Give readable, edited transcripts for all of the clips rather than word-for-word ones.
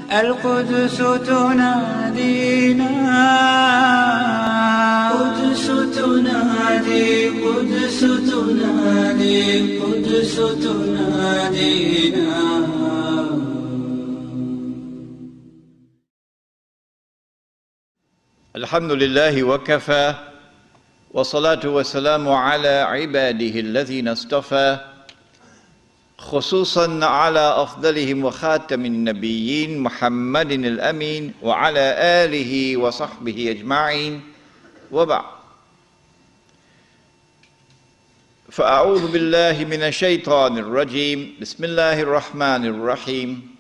القدس تنادينا قدس تنادي قدس تنادي قدس تنادينا. الحمد لله وكفى والصلاة والسلام على عباده الذين اصطفى خصوصا على أفضلهم وخاتم النبيين محمد الأمين وعلى آله وصحبه أجمعين وبعد. فأعوذ بالله من الشيطان الرجيم. بسم الله الرحمن الرحيم.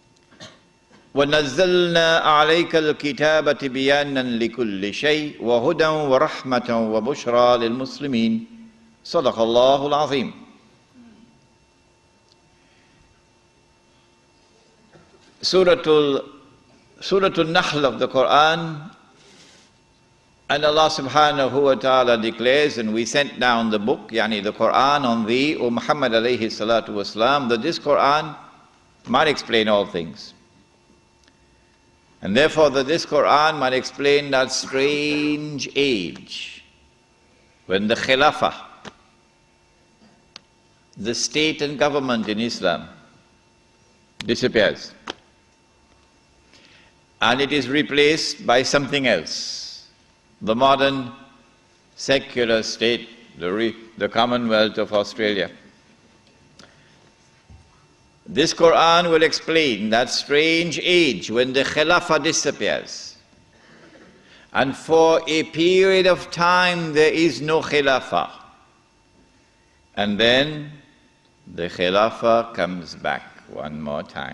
ونزلنا عليك الكتاب تبيانا لكل شيء وهدى ورحمة وبشرى للمسلمين. صدق الله العظيم. Surah Al-Nahl of the Quran, and Allah subhanahu wa ta'ala declares, and we sent down the book, yani the Quran, on thee, O Muhammad alayhi salatu wasalam, that this Quran might explain all things. And therefore that this Quran might explain that strange age when the Khilafah, the state and government in Islam, disappears. And it is replaced by something else. The modern secular state, the Commonwealth of Australia. This Quran will explain that strange age when the Khilafah disappears. And for a period of time there is no Khilafah. And then the Khilafah comes back one more time.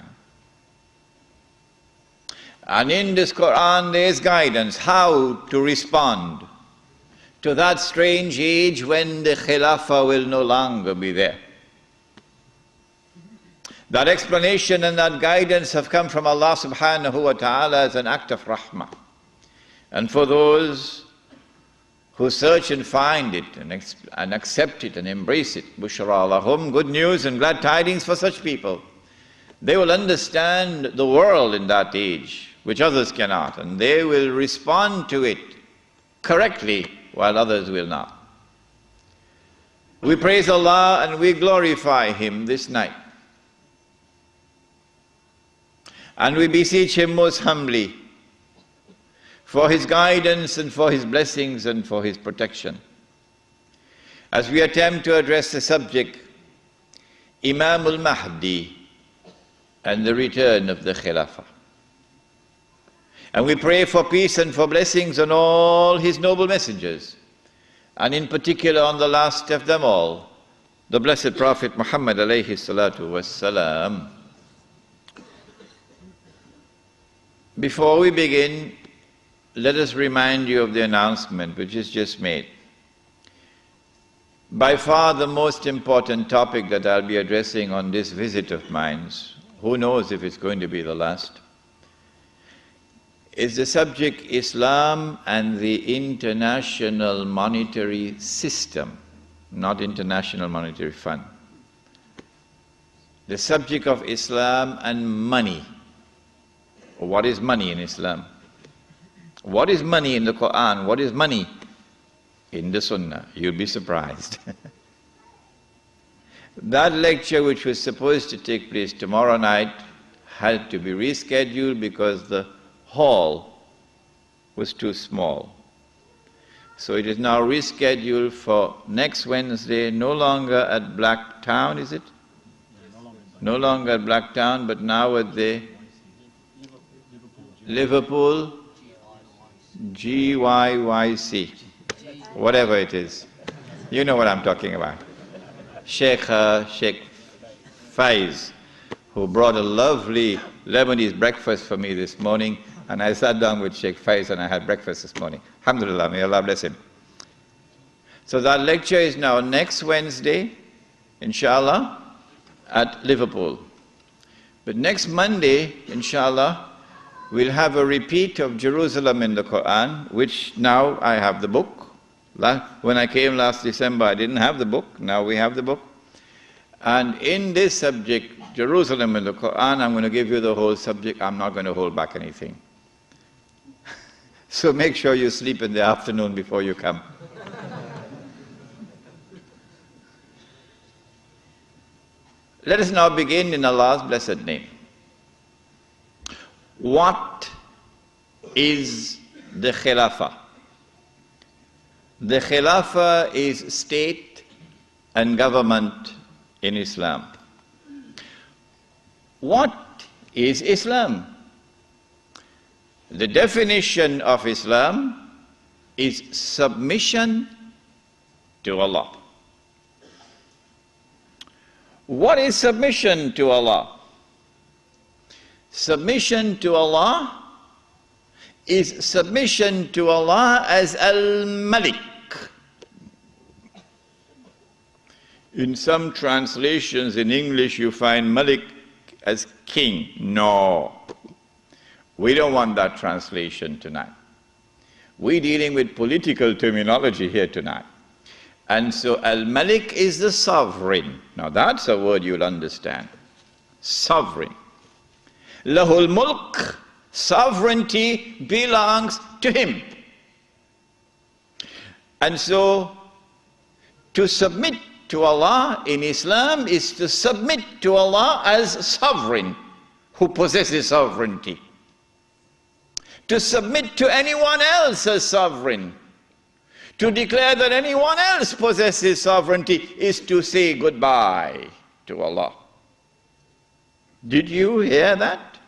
And in this Quran there is guidance how to respond to that strange age when the Khilafah will no longer be there. That explanation and that guidance have come from Allah subhanahu wa ta'ala as an act of rahmah. And for those who search and find it and accept it and embrace it, bushra lahum, good news and glad tidings for such people. They will understand the world in that age, which others cannot, and they will respond to it correctly while others will not. We praise Allah and we glorify Him this night. And we beseech Him most humbly for His guidance and for His blessings and for His protection. As we attempt to address the subject, Imam al-Mahdi and the return of the Khilafah. And we pray for peace and for blessings on all His noble messengers, and in particular on the last of them all, the blessed Prophet Muhammad alayhi salatu wassalam. Before we begin, let us remind you of the announcement which is just made. By far the most important topic that I'll be addressing on this visit of mine, who knows if it's going to be the last, is the subject Islam and the international monetary system, not International Monetary Fund. The subject of Islam and money. What is money in Islam? What is money in the Quran? What is money in the Sunnah? You'll be surprised. That lecture, which was supposed to take place tomorrow night, had to be rescheduled because the hall was too small. So it is now rescheduled for next Wednesday, no longer at Blacktown, is it? No longer at Blacktown, but now at the Liverpool GYYC, whatever it is. You know what I'm talking about. Sheikh Faiz, who brought a lovely Lebanese breakfast for me this morning, and I sat down with Sheikh Faiz and I had breakfast this morning. Alhamdulillah, may Allah bless him. So that lecture is now next Wednesday, inshallah, at Liverpool. But next Monday, inshallah, we'll have a repeat of Jerusalem in the Quran, which now I have the book. When I came last December, I didn't have the book. Now we have the book. And in this subject, Jerusalem in the Quran, I'm going to give you the whole subject. I'm not going to hold back anything. So make sure you sleep in the afternoon before you come. Let us now begin in Allah's blessed name. What is the Khilafah? The Khilafah is state and government in Islam. What is Islam? The definition of Islam is submission to Allah. What is submission to Allah? Submission to Allah is submission to Allah as Al-Malik. In some translations in English you find Malik as king. No. We don't want that translation tonight. We're dealing with political terminology here tonight. And so Al-Malik is the sovereign. Now that's a word you'll understand. Sovereign. Lahul Mulk, sovereignty belongs to him. And so to submit to Allah in Islam is to submit to Allah as sovereign who possesses sovereignty. To submit to anyone else as sovereign, to declare that anyone else possesses sovereignty is to say goodbye to Allah. Did you hear that?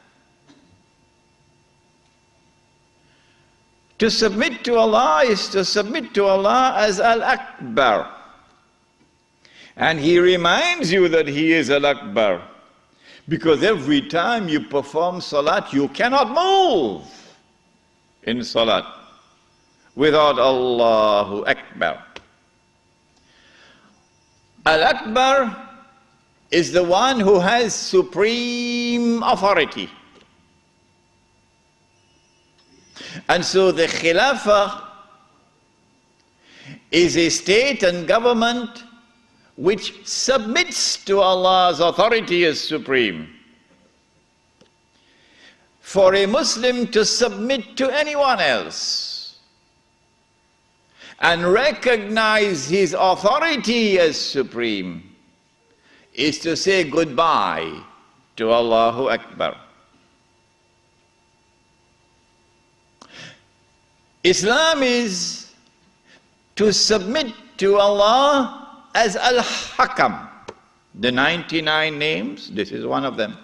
To submit to Allah is to submit to Allah as Al-Akbar. And He reminds you that He is Al-Akbar. Because every time you perform salat, you cannot move in salat without Allahu Akbar. Al-Akbar is the one who has supreme authority. And so the Khilafah is a state and government which submits to Allah's authority as supreme. For a Muslim to submit to anyone else and recognize his authority as supreme is to say goodbye to Allahu Akbar. Islam is to submit to Allah as Al-Hakam. The 99 names, this is one of them.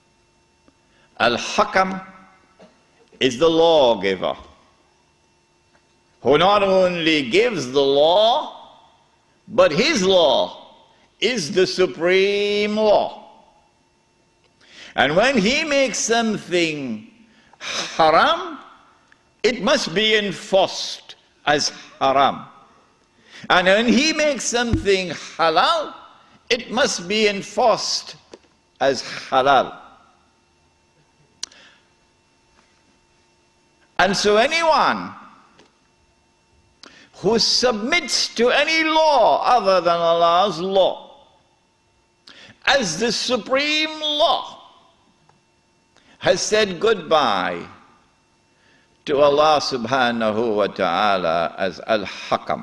Al-Hakam is the lawgiver, who not only gives the law, but his law is the supreme law. And when he makes something haram, it must be enforced as haram. And when he makes something halal, it must be enforced as halal. And so anyone who submits to any law other than Allah's law as the supreme law has said goodbye to Allah subhanahu wa ta'ala as Al-Hakam.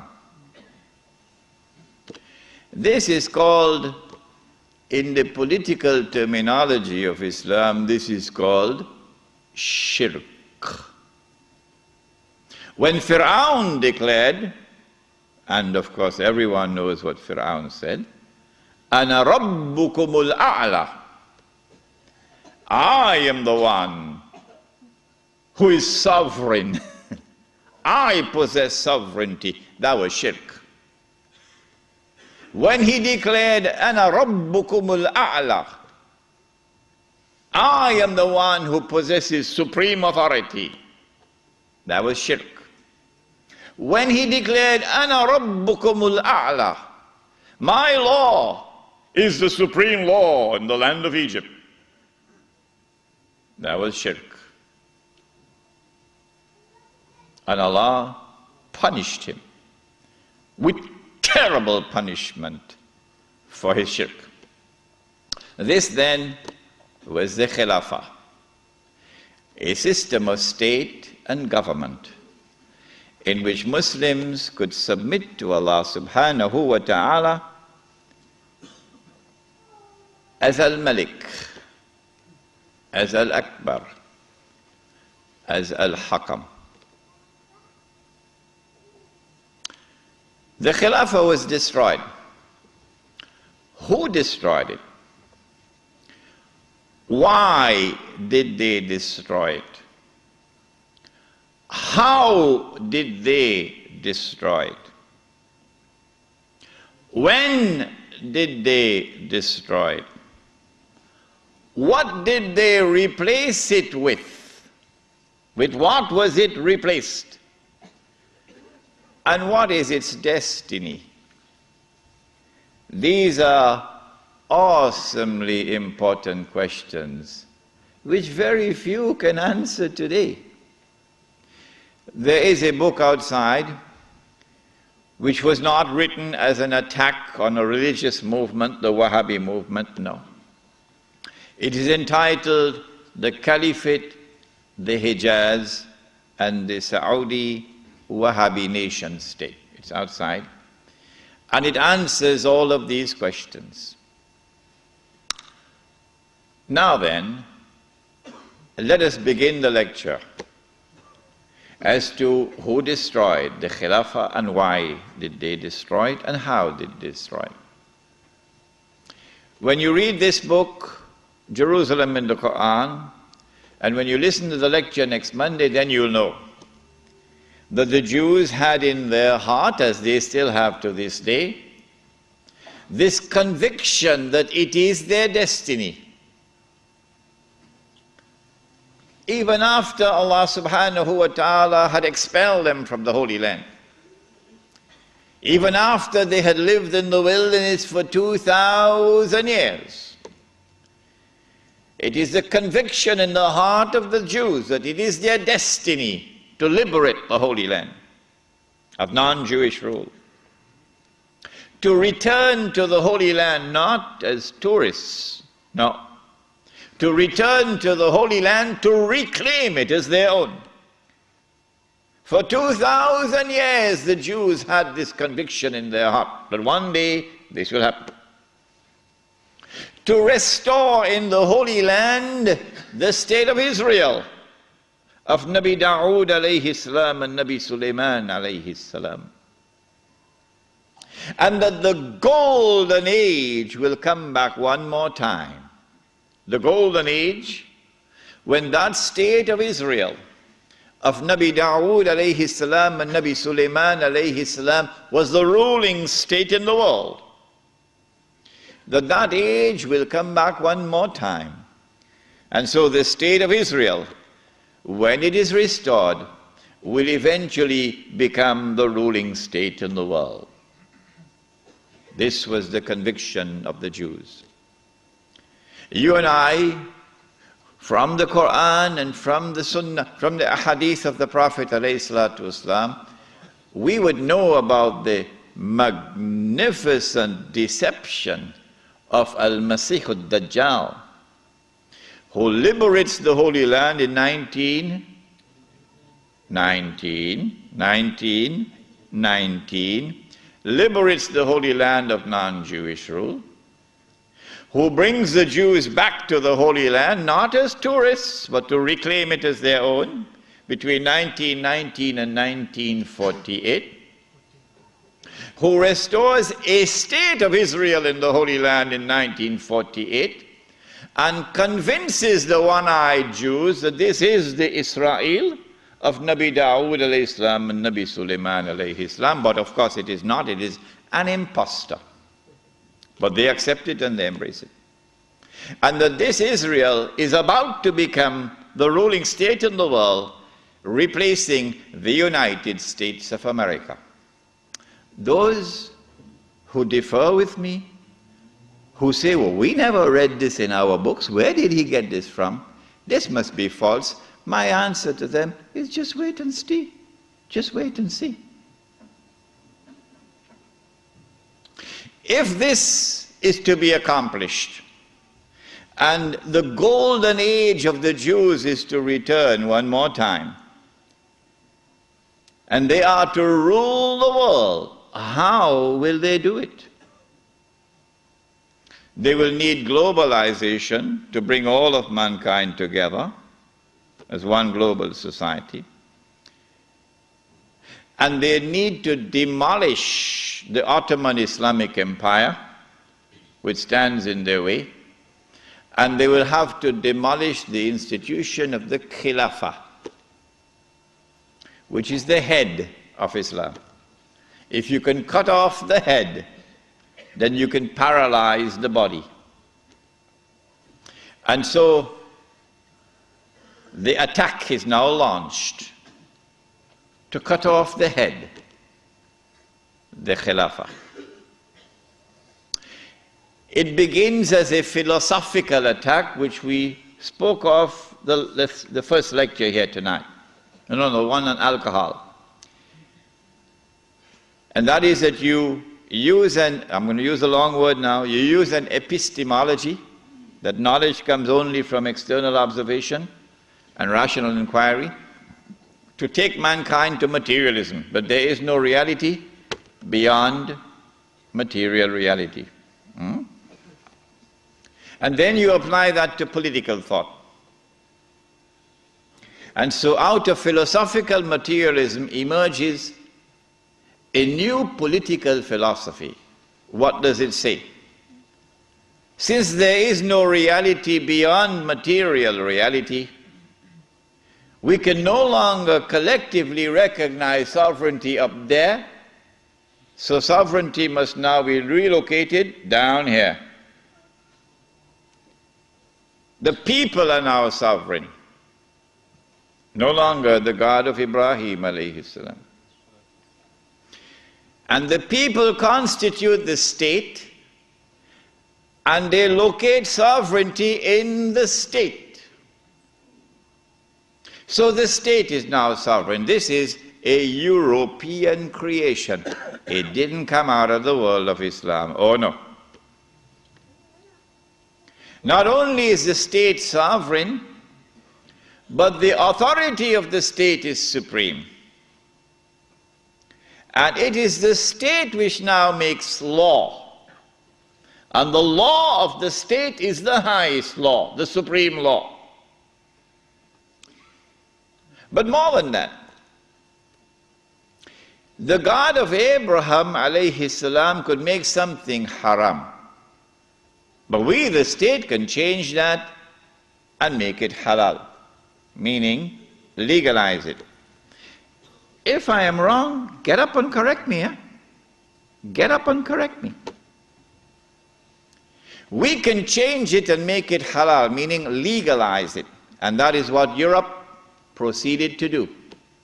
This is called, in the political terminology of Islam, this is called shirk. When Fir'aun declared, and of course everyone knows what Fir'aun said, Ana Rabbukumul A'la, I am the one who is sovereign. I possess sovereignty. That was shirk. When he declared, Ana Rabbukumul A'la, I am the one who possesses supreme authority, that was shirk. When he declared, Ana Rabbukumul A'la, my law is the supreme law in the land of Egypt, that was shirk. And Allah punished him with terrible punishment for his shirk. This then was the Khilafah, a system of state and government in which Muslims could submit to Allah subhanahu wa ta'ala as Al-Malik, as Al-Akbar, as Al-Hakam. The Khilafah was destroyed. Who destroyed it? Why did they destroy it? How did they destroy it? When did they destroy it? What did they replace it with? With what was it replaced? And what is its destiny? These are awesomely important questions which very few can answer today. There is a book outside which was not written as an attack on a religious movement, the Wahhabi movement, no. It is entitled The Caliphate, the Hijaz, and the Saudi Wahhabi Nation State. It's outside. And it answers all of these questions. Now then, let us begin the lecture as to who destroyed the Khilafah and why did they destroy it and how did they destroy it. When you read this book, Jerusalem in the Quran, and when you listen to the lecture next Monday, then you'll know that the Jews had in their heart, as they still have to this day, this conviction that it is their destiny. Even after Allah subhanahu wa ta'ala had expelled them from the Holy Land, even after they had lived in the wilderness for 2,000 years, it is the conviction in the heart of the Jews that it is their destiny to liberate the Holy Land of non-Jewish rule, to return to the Holy Land not as tourists, no, to return to the Holy Land to reclaim it as their own. For 2,000 years the Jews had this conviction in their heart that one day this will happen. To restore in the Holy Land the state of Israel, of Nabi Dawood alayhi salam and Nabi Sulaiman alayhi salam. And that the golden age will come back one more time. The golden age when that state of Israel, of Nabi Dawood alayhi salam and Nabi Sulaiman alayhi salam was the ruling state in the world. That age will come back one more time. And so the state of Israel, when it is restored, will eventually become the ruling state in the world. This was the conviction of the Jews. You and I, from the Quran and from the Sunnah, from the Ahadith of the Prophet ﷺ, we would know about the magnificent deception of Al-Masih al-Dajjal, who liberates the Holy Land in 1919, liberates the Holy Land of non-Jewish rule, who brings the Jews back to the Holy Land, not as tourists, but to reclaim it as their own, between 1919 and 1948, who restores a state of Israel in the Holy Land in 1948, and convinces the one-eyed Jews that this is the Israel of Nabi Dawood alayhi salam and Nabi Sulaiman alayhi salam, but of course it is not, it is an impostor. But they accept it and they embrace it. And that this Israel is about to become the ruling state in the world, replacing the United States of America. Those who differ with me, who say, well, we never read this in our books, where did he get this from? This must be false. My answer to them is just wait and see. Just wait and see. If this is to be accomplished, And the golden age of the Jews is to return one more time. And they are to rule the world. How will they do it? They will need globalization to bring all of mankind together as one global society. And they need to demolish the Ottoman Islamic Empire, which stands in their way. And they will have to demolish the institution of the Khilafah, which is the head of Islam. If you can cut off the head, then you can paralyze the body. And so the attack is now launched to cut off the head, the Khilafah. It begins as a philosophical attack, which we spoke of the first lecture here tonight. No, the one on alcohol. And that is that you use I'm going to use a long word now, you use an epistemology, that knowledge comes only from external observation and rational inquiry, to take mankind to materialism. But there is no reality beyond material reality. And then you apply that to political thought. And so out of philosophical materialism emerges a new political philosophy. What does it say? Since there is no reality beyond material reality, we can no longer collectively recognize sovereignty up there, so sovereignty must now be relocated down here. The people are now sovereign, no longer the God of Ibrahim alayhi salam. And the people constitute the state, and they locate sovereignty in the state. So the state is now sovereign. This is a European creation. It didn't come out of the world of Islam. Oh no. Not only is the state sovereign, but the authority of the state is supreme. And it is the state which now makes law. And the law of the state is the highest law, the supreme law. But more than that, the God of Abraham alayhi salam could make something haram. But we, the state, can change that and make it halal, meaning legalize it. If I am wrong, get up and correct me. Get up and correct me. We can change it and make it halal, meaning legalize it. And that is what Europe proceeded to do.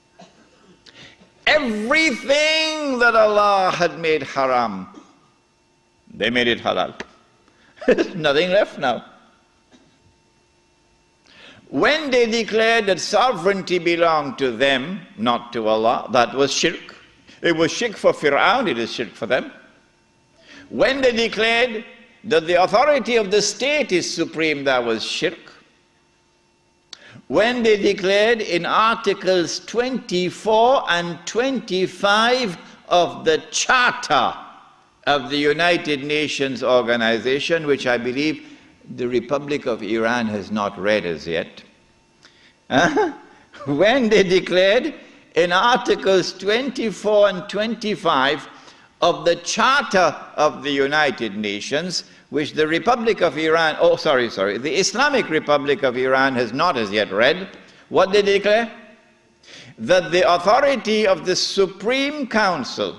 Everything that Allah had made haram, they made it halal. There's nothing left now. When they declared that sovereignty belonged to them, not to Allah, that was shirk. It was shirk for Fir'aun, it is shirk for them. When they declared that the authority of the state is supreme, that was shirk. When they declared in Articles 24 and 25 of the Charter of the United Nations Organization, which I believe the Republic of Iran has not read as yet. When they declared in Articles 24 and 25 of the Charter of the United Nations, which the Republic of Iran, the Islamic Republic of Iran has not as yet read, what they declare? That the authority of the Supreme Council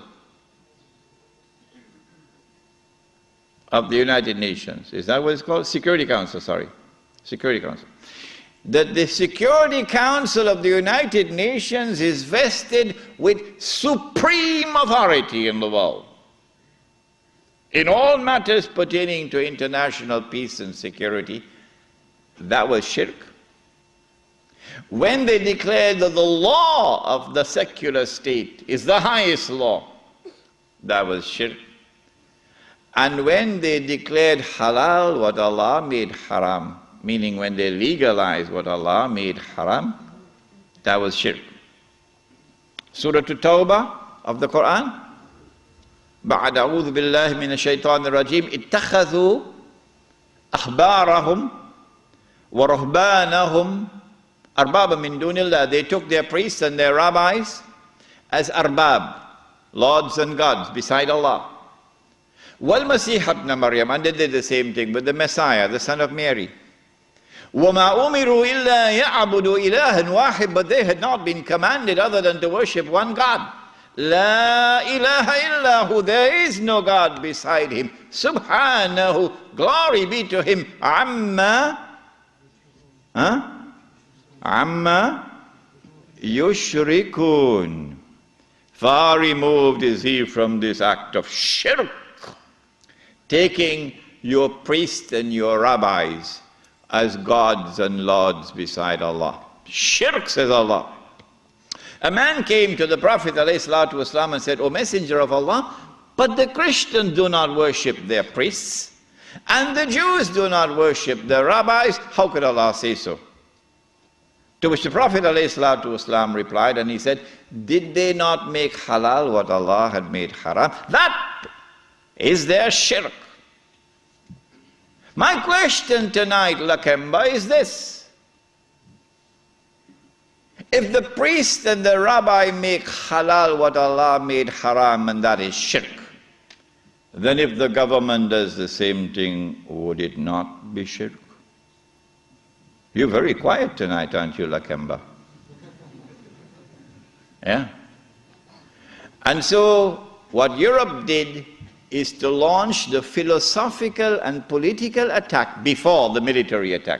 of the United Nations, is that what it's called? Security Council, sorry. Security Council. That the Security Council of the United Nations is vested with supreme authority in the world, in all matters pertaining to international peace and security. That was shirk. When they declared that the law of the secular state is the highest law, that was shirk. And when they declared halal what Allah made haram, meaning when they legalized what Allah made haram, that was shirk. Surah At-Tawbah of the Quran, بعد أعوذ بالله من الشيطان الرجيم اتخذوا أحبارهم ورهبانهم أربابا من دون الله. They took their priests and their rabbis as arbab, lords and gods beside Allah. وَالْمَسِيحَ ابْنَ مَرْيَمَ, and they did the same thing with the Messiah, the son of Mary. وَمَا أُمِرُوا إِلَّا يَعْبُدُوا إِلَهًا وَاحِدًا, but they had not been commanded other than to worship one God. لَا إِلَهَ إِلَّا هُ, there is no God beside him. Subhanahu, glory be to him. عَمَّا يُشْرِكُونَ, far removed is he from this act of shirk, taking your priests and your rabbis as gods and lords beside Allah. Shirk, says Allah. A man came to the Prophet ﷺ and said, O Messenger of Allah, but the Christians do not worship their priests, and the Jews do not worship their rabbis. How could Allah say so? To which the Prophet ﷺ replied, and he said, did they not make halal what Allah had made haram? That is their shirk. My question tonight, Lakemba, is this. If the priest and the rabbi make halal what Allah made haram, and that is shirk, then if the government does the same thing, would it not be shirk? You're very quiet tonight, aren't you, Lakemba? Yeah? And so, what Europe did is to launch the philosophical and political attack before the military attack,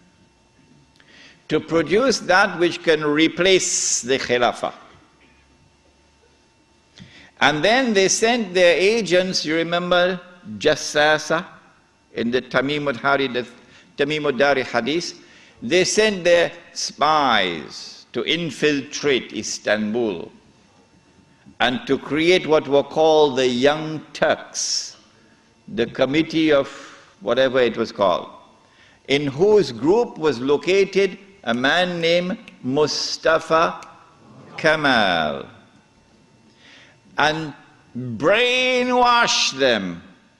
to produce that which can replace the Khilafah. And then they sent their agents, you remember Jassasa in the Tamim ad-Dari hadith, they sent their spies to infiltrate Istanbul and to create what were called the Young Turks, the committee of whatever it was called, in whose group was located a man named Mustafa Kemal, and brainwash them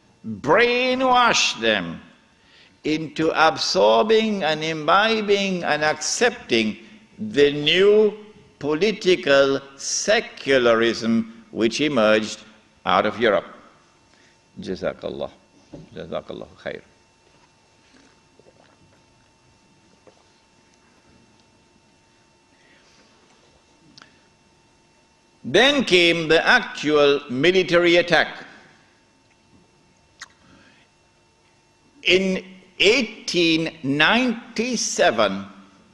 into absorbing and imbibing and accepting the new political secularism which emerged out of Europe. Jazakallah. Jazakallah khair. Then came the actual military attack. In 1897,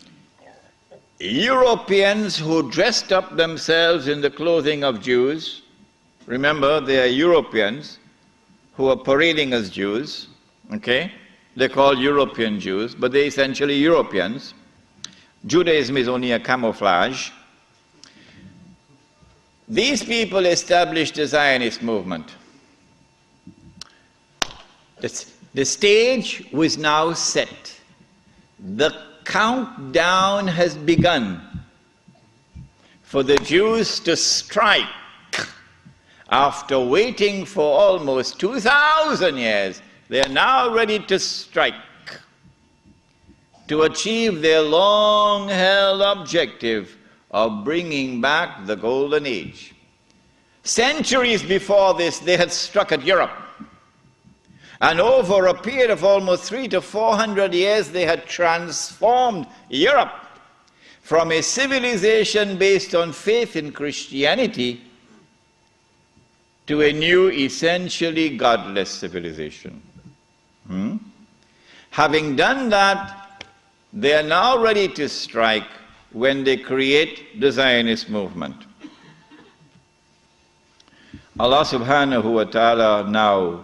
Europeans who dressed up themselves in the clothing of Jews, remember they are Europeans who are parading as Jews, okay? They're called European Jews, but they're essentially Europeans. Judaism is only a camouflage. These people established the Zionist movement. The stage was now set. The countdown has begun for the Jews to strike after waiting for almost 2,000 years. They are now ready to strike to achieve their long-held objective of bringing back the Golden Age. Centuries before this, they had struck at Europe. And over a period of almost 300 to 400 years, they had transformed Europe from a civilization based on faith in Christianity to a new, essentially godless civilization. Having done that, they are now ready to strike when they create the Zionist movement. Allah subhanahu wa ta'ala now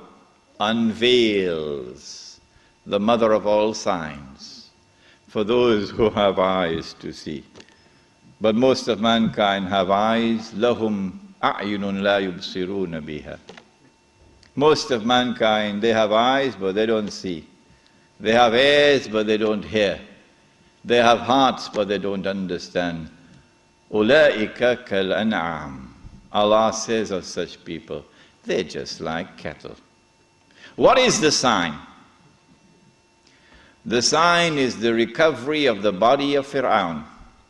unveils the mother of all signs for those who have eyes to see. But most of mankind have eyes, lahum a'yunun la yubsiruna biha. Most of mankind, they have eyes but they don't see. They have ears but they don't hear. They have hearts but they don't understand. Ulaika kal an'am. Allah says of such people, they're just like cattle. What is the sign? The sign is the recovery of the body of Fir'aun.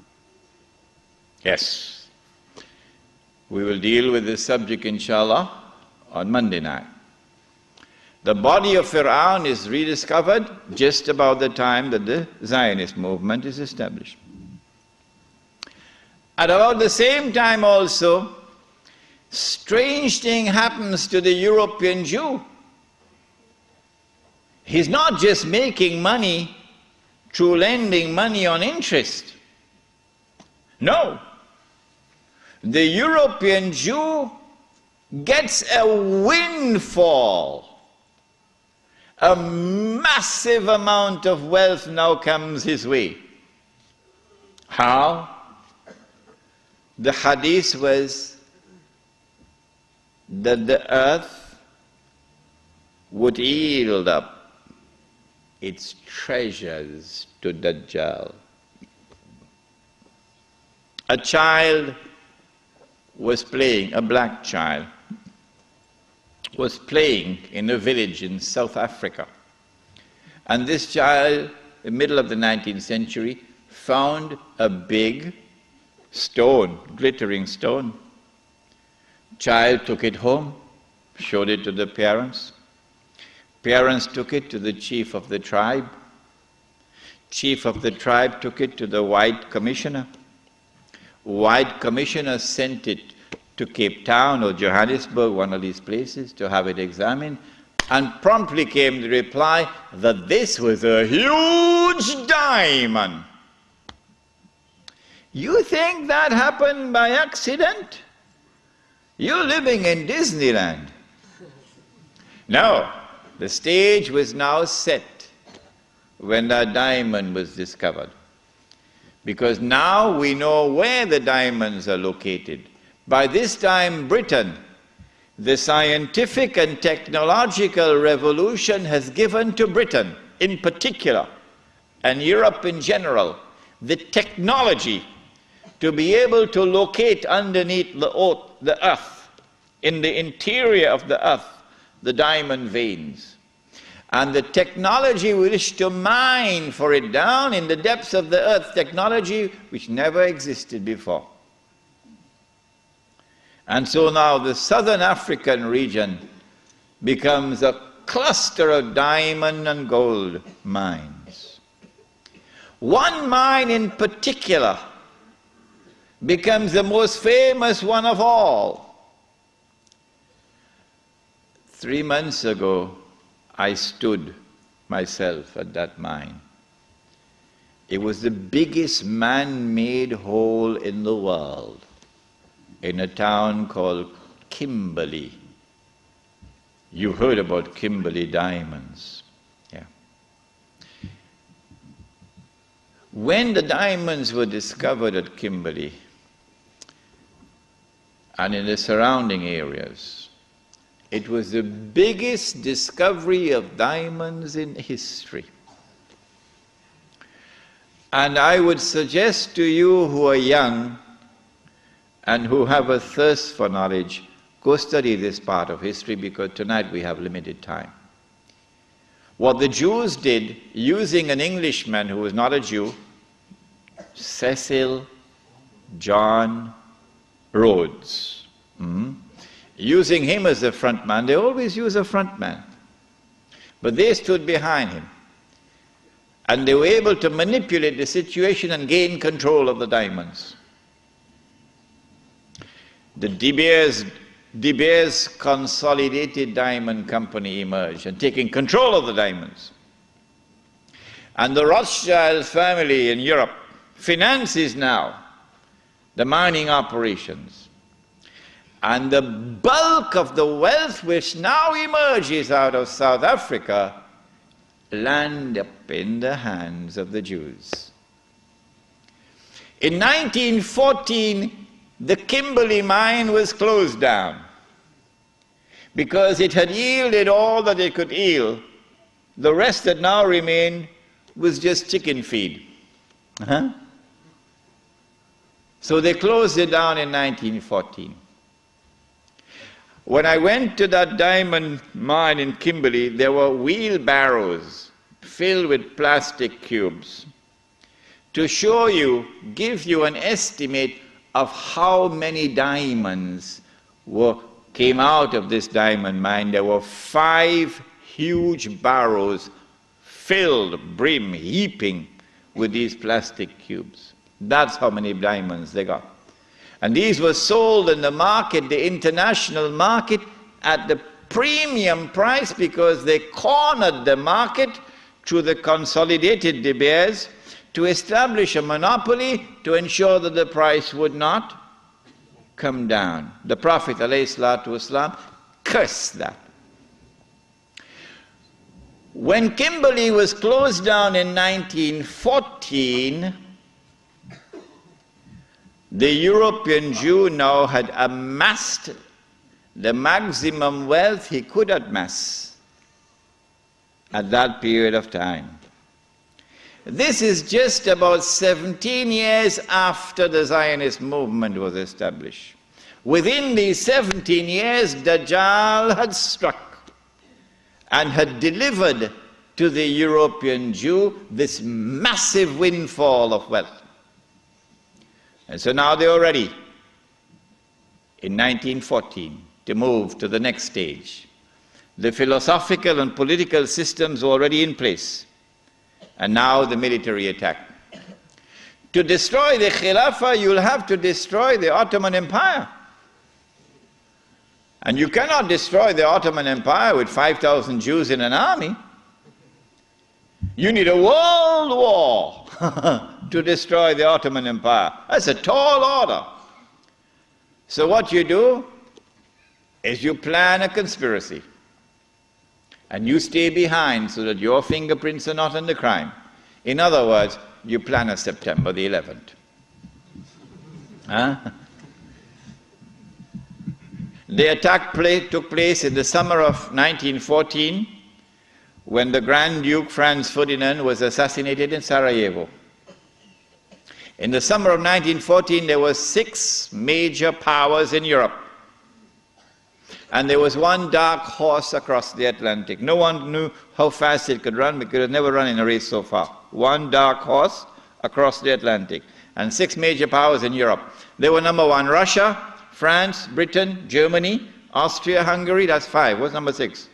Yes. We will deal with this subject, inshallah, on Monday night. The body of Fir'aun is rediscovered just about the time that the Zionist movement is established. At about the same time also, strange thing happens to the European Jew. He's not just making money through lending money on interest. No. The European Jew gets a windfall. A massive amount of wealth now comes his way. How? The hadith was that the earth would yield up its treasures to Dajjal. A child was playing, a black child, was playing in a village in South Africa. And this child, in the middle of the 19th century, found a big stone, glittering stone. Child took it home, showed it to the parents. Parents took it to the chief of the tribe. Chief of the tribe took it to the white commissioner. White commissioner sent it to Cape Town or Johannesburg, one of these places, to have it examined, and promptly came the reply that this was a huge diamond. You think that happened by accident? You're living in Disneyland. No, the stage was now set when that diamond was discovered. Because now we know where the diamonds are located. By this time, Britain, the scientific and technological revolution has given to Britain in particular, and Europe in general, the technology to be able to locate underneath the earth, in the interior of the earth, the diamond veins. And the technology we wish to mine for it down in the depths of the earth, technology which never existed before. And so now the southern African region becomes a cluster of diamond and gold mines. One mine in particular becomes the most famous one of all. 3 months ago, I stood myself at that mine. It was the biggest man-made hole in the world, in a town called Kimberley. You heard about Kimberley diamonds. Yeah. When the diamonds were discovered at Kimberley and in the surrounding areas, it was the biggest discovery of diamonds in history. And I would suggest to you who are young and who have a thirst for knowledge, go study this part of history, because tonight we have limited time. What the Jews did, using an Englishman who was not a Jew, Cecil John Rhodes, using him as a front man. They always use a front man, but they stood behind him, and they were able to manipulate the situation and gain control of the diamonds. The De Beers Consolidated Diamond Company emerged and taking control of the diamonds. And the Rothschild family in Europe finances now the mining operations. And the bulk of the wealth which now emerges out of South Africa land up in the hands of the Jews. In 1914, the Kimberley mine was closed down because it had yielded all that it could yield. The rest that now remained was just chicken feed. So they closed it down in 1914. When I went to that diamond mine in Kimberley, there were wheelbarrows filled with plastic cubes to show you, give you an estimate of how many diamonds came out of this diamond mine. There were 5 huge barrows filled, brim, heaping with these plastic cubes. That's how many diamonds they got. And these were sold in the market, the international market, at the premium price because they cornered the market through the consolidated De Beers to establish a monopoly to ensure that the price would not come down. The Prophet ﷺ cursed that. When Kimberley was closed down in 1914, the European Jew now had amassed the maximum wealth he could amass at that period of time. This is just about 17 years after the Zionist movement was established. Within these 17 years, Dajjal had struck and had delivered to the European Jew this massive windfall of wealth. And so now they are ready in 1914 to move to the next stage. The philosophical and political systems were already in place, and now the military attack. To destroy the Khilafah, you'll have to destroy the Ottoman Empire. And you cannot destroy the Ottoman Empire with 5,000 Jews in an army. You need a world war to destroy the Ottoman Empire. That's a tall order. So what you do is you plan a conspiracy. And you stay behind so that your fingerprints are not on the crime. In other words, you plan a September the 11th. The attack took place in the summer of 1914 when the Grand Duke Franz Ferdinand was assassinated in Sarajevo. In the summer of 1914, there were 6 major powers in Europe. And there was one dark horse across the Atlantic. No one knew how fast it could run because it had never run in a race so far. One dark horse across the Atlantic. And 6 major powers in Europe. They were number 1, Russia, France, Britain, Germany, Austria, Hungary. That's 5. What's number 6?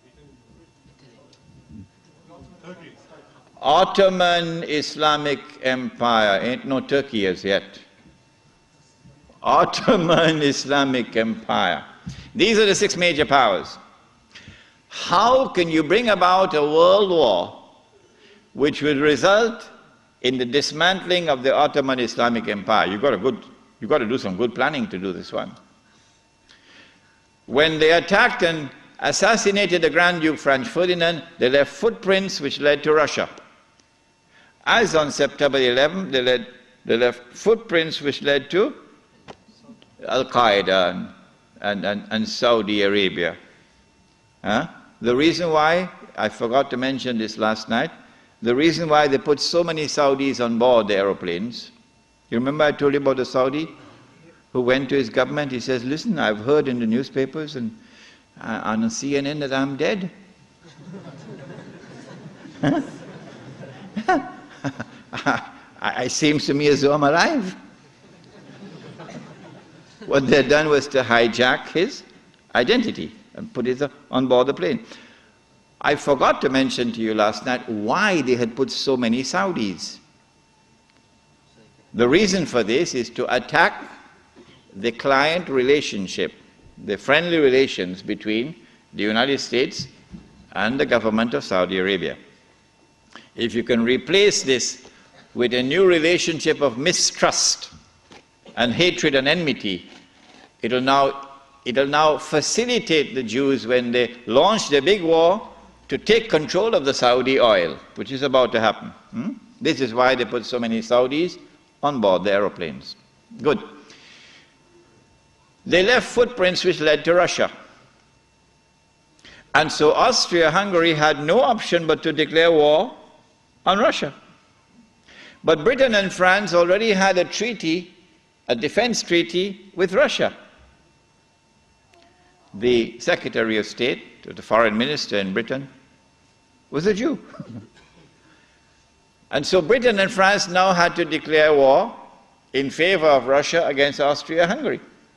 Ottoman Islamic Empire. Ain't no Turkey as yet. Ottoman Islamic Empire. These are the 6 major powers. How can you bring about a world war which will result in the dismantling of the Ottoman Islamic Empire? You've got to do some good planning to do this one. When they attacked and assassinated the Grand Duke Franz Ferdinand, they left footprints which led to Russia. As on September 11, they left footprints which led to Al-Qaeda and Saudi Arabia. The reason why, I forgot to mention this last night, the reason why they put so many Saudis on board the aeroplanes. You remember I told you about the Saudi who went to his government? He says, listen, I've heard in the newspapers and on CNN that I'm dead. It seems to me as though I'm alive. What they'd done was to hijack his identity and put it on board the plane. I forgot to mention to you last night why they had put so many Saudis. The reason for this is to attack the client relationship, the friendly relations between the United States and the government of Saudi Arabia. If you can replace this with a new relationship of mistrust and hatred and enmity, it'll now facilitate the Jews when they launch their big war to take control of the Saudi oil, which is about to happen. This is why they put so many Saudis on board the aeroplanes. Good. They left footprints which led to Russia. And so Austria-Hungary had no option but to declare war on Russia. But Britain and France already had a treaty, a defense treaty with Russia. The Secretary of State, or the Foreign Minister in Britain, was a Jew. And so Britain and France now had to declare war in favor of Russia against Austria-Hungary.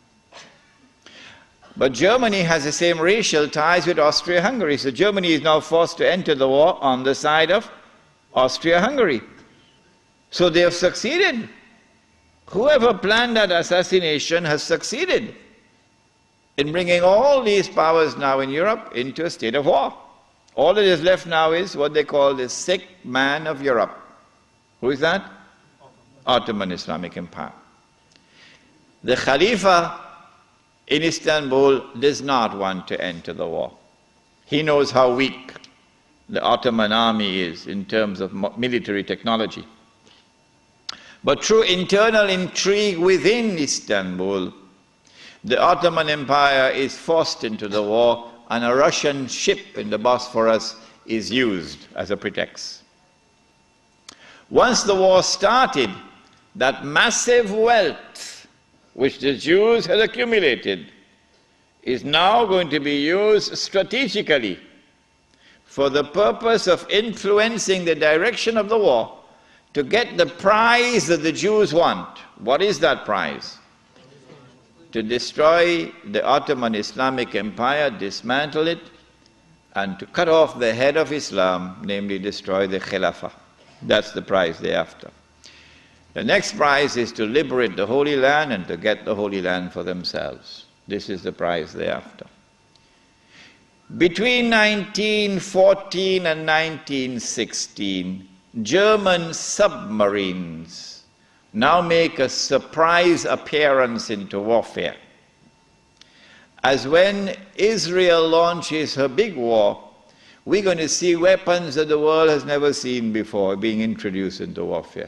But Germany has the same racial ties with Austria-Hungary, so Germany is now forced to enter the war on the side of Austria-Hungary. So they have succeeded. Whoever planned that assassination has succeeded in bringing all these powers now in Europe into a state of war. All that is left now is what they call the sick man of Europe. Who is that? Ottoman Islamic Empire. The Khalifa in Istanbul does not want to enter the war. He knows how weak the Ottoman army is in terms of military technology. But through internal intrigue within Istanbul, the Ottoman Empire is forced into the war, and a Russian ship in the Bosphorus is used as a pretext. Once the war started, that massive wealth which the Jews had accumulated is now going to be used strategically for the purpose of influencing the direction of the war to get the prize that the Jews want. What is that prize? To destroy the Ottoman Islamic Empire, dismantle it, and to cut off the head of Islam, namely destroy the Khilafah. That's the prize they're after. The next prize is to liberate the Holy Land and to get the Holy Land for themselves. This is the prize they're after. Between 1914 and 1916, German submarines now make a surprise appearance into warfare. As when Israel launches her big war, we're going to see weapons that the world has never seen before being introduced into warfare.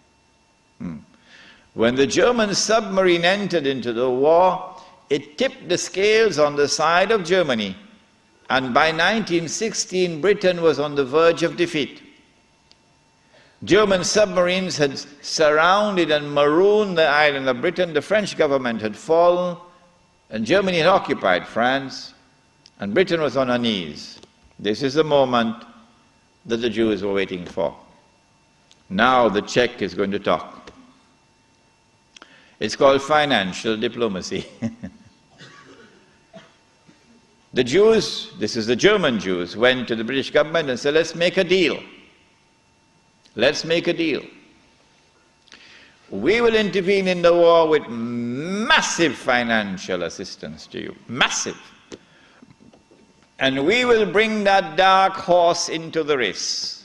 When the German submarine entered into the war, it tipped the scales on the side of Germany, and by 1916 Britain was on the verge of defeat. German submarines had surrounded and marooned the island of Britain. The French government had fallen, and Germany had occupied France, and Britain was on her knees. This is the moment that the Jews were waiting for. Now the Czech is going to talk. It's called financial diplomacy. The Jews, this is the German Jews, went to the British government and said, let's make a deal. Let's make a deal. We will intervene in the war with massive financial assistance to you. Massive. And we will bring that dark horse into the race.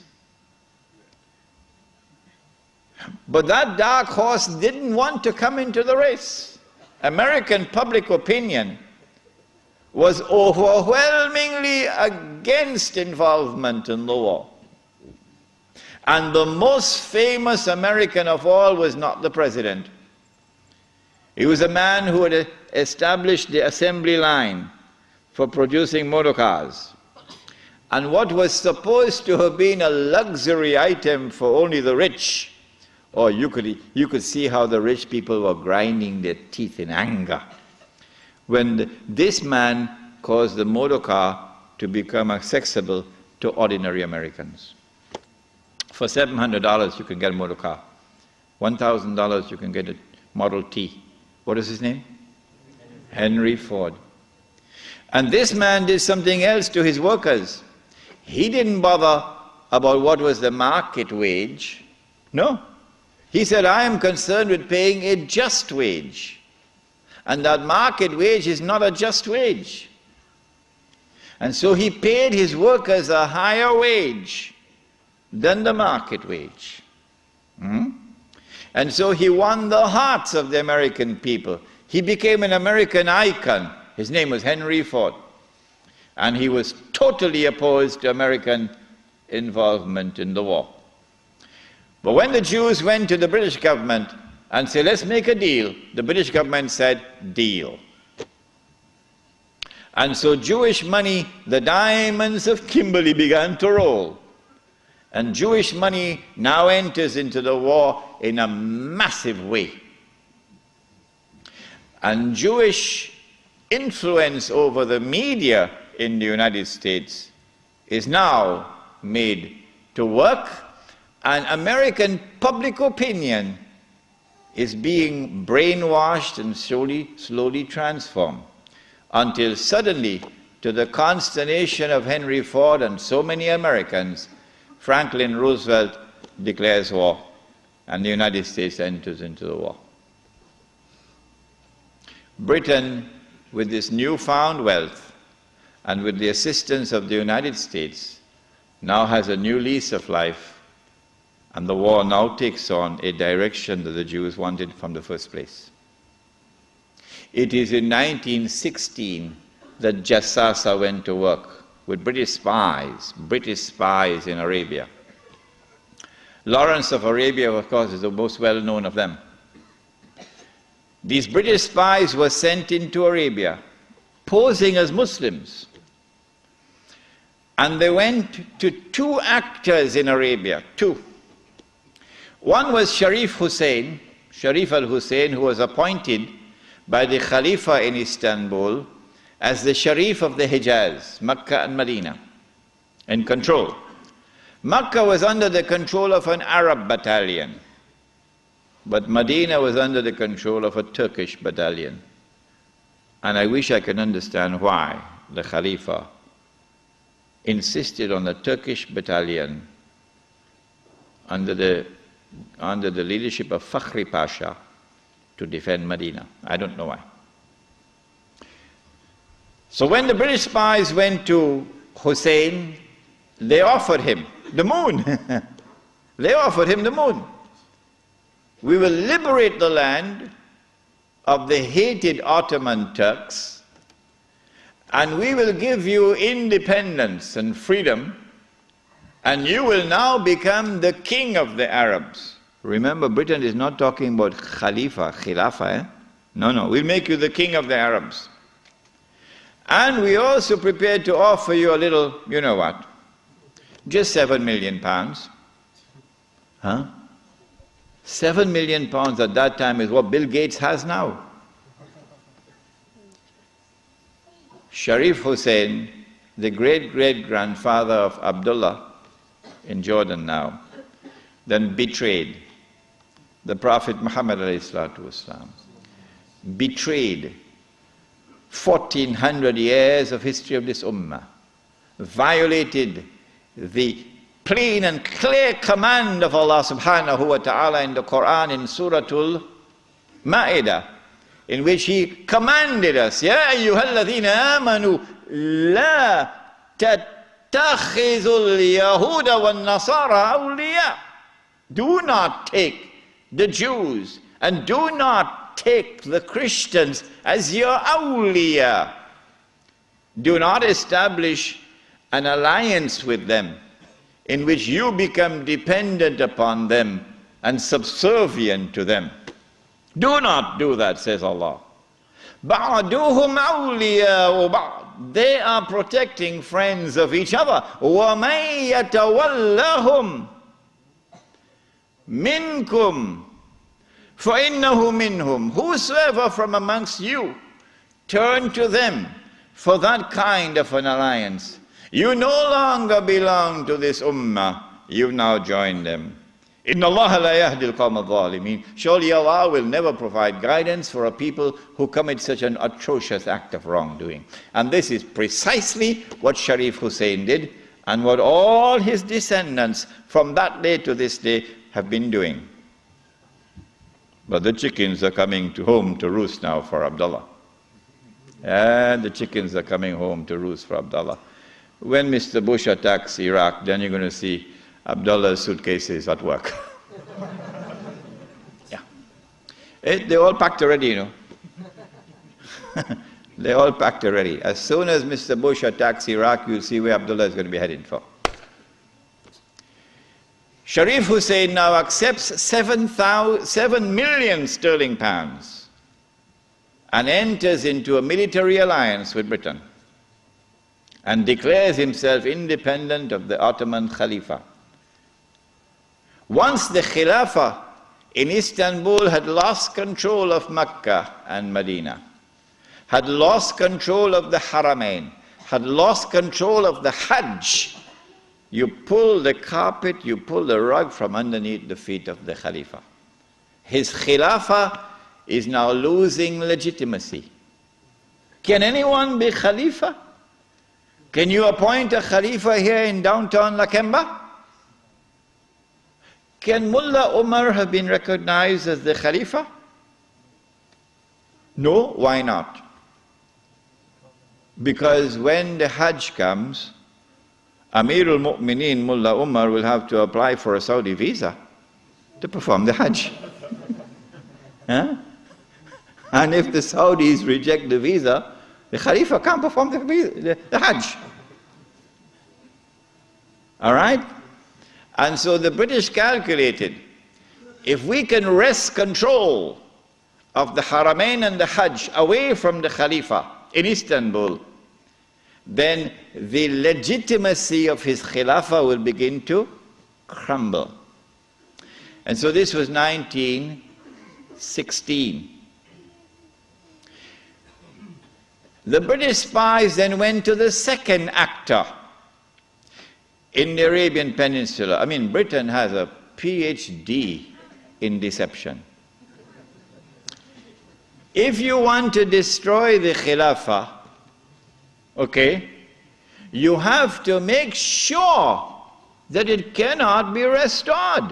But that dark horse didn't want to come into the race. American public opinion was overwhelmingly against involvement in the war. And the most famous American of all was not the president. He was a man who had established the assembly line for producing motor cars. And what was supposed to have been a luxury item for only the rich, or you could see how the rich people were grinding their teeth in anger when this man caused the motor car to become accessible to ordinary Americans. For $700 you can get a motor car. $1,000 you can get a Model T. What is his name? Henry Ford. And this man did something else to his workers. He didn't bother about what was the market wage. No. He said, I am concerned with paying a just wage. And that market wage is not a just wage. And so he paid his workers a higher wage than the market wage. And so he won the hearts of the American people. He became an American icon. His name was Henry Ford. And he was totally opposed to American involvement in the war. But when the Jews went to the British government and said, let's make a deal, the British government said, deal. And so Jewish money, the diamonds of Kimberley began to roll. And Jewish money now enters into the war in a massive way. And Jewish influence over the media in the United States is now made to work, and American public opinion is being brainwashed and slowly transformed, until suddenly, to the consternation of Henry Ford and so many Americans, Franklin Roosevelt declares war, and the United States enters into the war. Britain, with this newfound wealth and with the assistance of the United States, now has a new lease of life, and the war now takes on a direction that the Jews wanted from the first place. It is in 1916 that Jassasa went to work with British spies in Arabia. Lawrence of Arabia, of course, is the most well-known of them. These British spies were sent into Arabia, posing as Muslims. And they went to two actors in Arabia, two. One was Sharif al-Hussein, who was appointed by the Khalifa in Istanbul as the Sharif of the Hijaz, Mecca and Medina, in control. Mecca was under the control of an Arab battalion, but Medina was under the control of a Turkish battalion. And I wish I could understand why the Khalifa insisted on the Turkish battalion under the leadership of Fakhri Pasha to defend Medina. I don't know why. So when the British spies went to Hussein, they offered him the moon. They offered him the moon. We will liberate the land of the hated Ottoman Turks, and we will give you independence and freedom, and you will now become the king of the Arabs. Remember, Britain is not talking about Khilafah. No, we'll make you the king of the Arabs. And we also prepared to offer you a little, you know what, just £7 million. Huh? £7 million at that time is what Bill Gates has now. Sharif Hussein, the great-great-grandfather of Abdullah in Jordan now, then betrayed the Prophet Muhammad ﷺ, betrayed 1400 years of history of this ummah, violated the plain and clear command of Allah subhanahu wa ta'ala in the Quran in Suratul Ma'idah, in which He commanded us, Ya ayyuhalladhina amanu la tattakhizul yahuda wan nasara awliya. Do not take the Jews and do not take the Christians as your awliya. Do not establish an alliance with them in which you become dependent upon them and subservient to them. Do not do that, says Allah. بَعْدُهُمْ أَوْلِيَاءُ بَعْضٍ. They are protecting friends of each other. وَمَنْ يَتَوَلَّهُمْ مِنْكُمْ فَإِنَّهُ مِنْهُمْ. Whosoever from amongst you turn to them for that kind of an alliance, you no longer belong to this ummah, you've now joined them. Inna Allah la yahdi al-qawm al-zalimin. Surely Allah will never provide guidance for a people who commit such an atrocious act of wrongdoing. And this is precisely what Sharif Hussein did, and what all his descendants from that day to this day have been doing. But the chickens are coming home to roost now for Abdullah. And the chickens are coming home to roost for Abdullah. When Mr. Bush attacks Iraq, then you're going to see Abdullah's suitcases at work. Yeah. They're all packed already, you know. They're all packed already. As soon as Mr. Bush attacks Iraq, you'll see where Abdullah is going to be heading for. Sharif Hussein now accepts 7 million sterling pounds and enters into a military alliance with Britain. and declares himself independent of the Ottoman Khalifa. Once the Khilafah in Istanbul had lost control of Mecca and Medina, had lost control of the Haramain, had lost control of the Hajj, you pull the carpet, you pull the rug from underneath the feet of the Khalifa. His Khilafah is now losing legitimacy. Can anyone be Khalifa? Can you appoint a Khalifa here in downtown Lakemba? Can Mullah Umar have been recognized as the Khalifa? No, why not? Because when the Hajj comes, Amirul Mu'mineen Mullah Umar will have to apply for a Saudi visa to perform the Hajj. Huh? And if the Saudis reject the visa, the Khalifa can't perform the Hajj. All right? And so the British calculated, if we can wrest control of the Haramain and the Hajj away from the Khalifa in Istanbul, then the legitimacy of his Khilafah will begin to crumble. And so this was 1916. The British spies then went to the second actor in the Arabian Peninsula. I mean, Britain has a PhD in deception. If you want to destroy the Khilafah, okay, you have to make sure that it cannot be restored.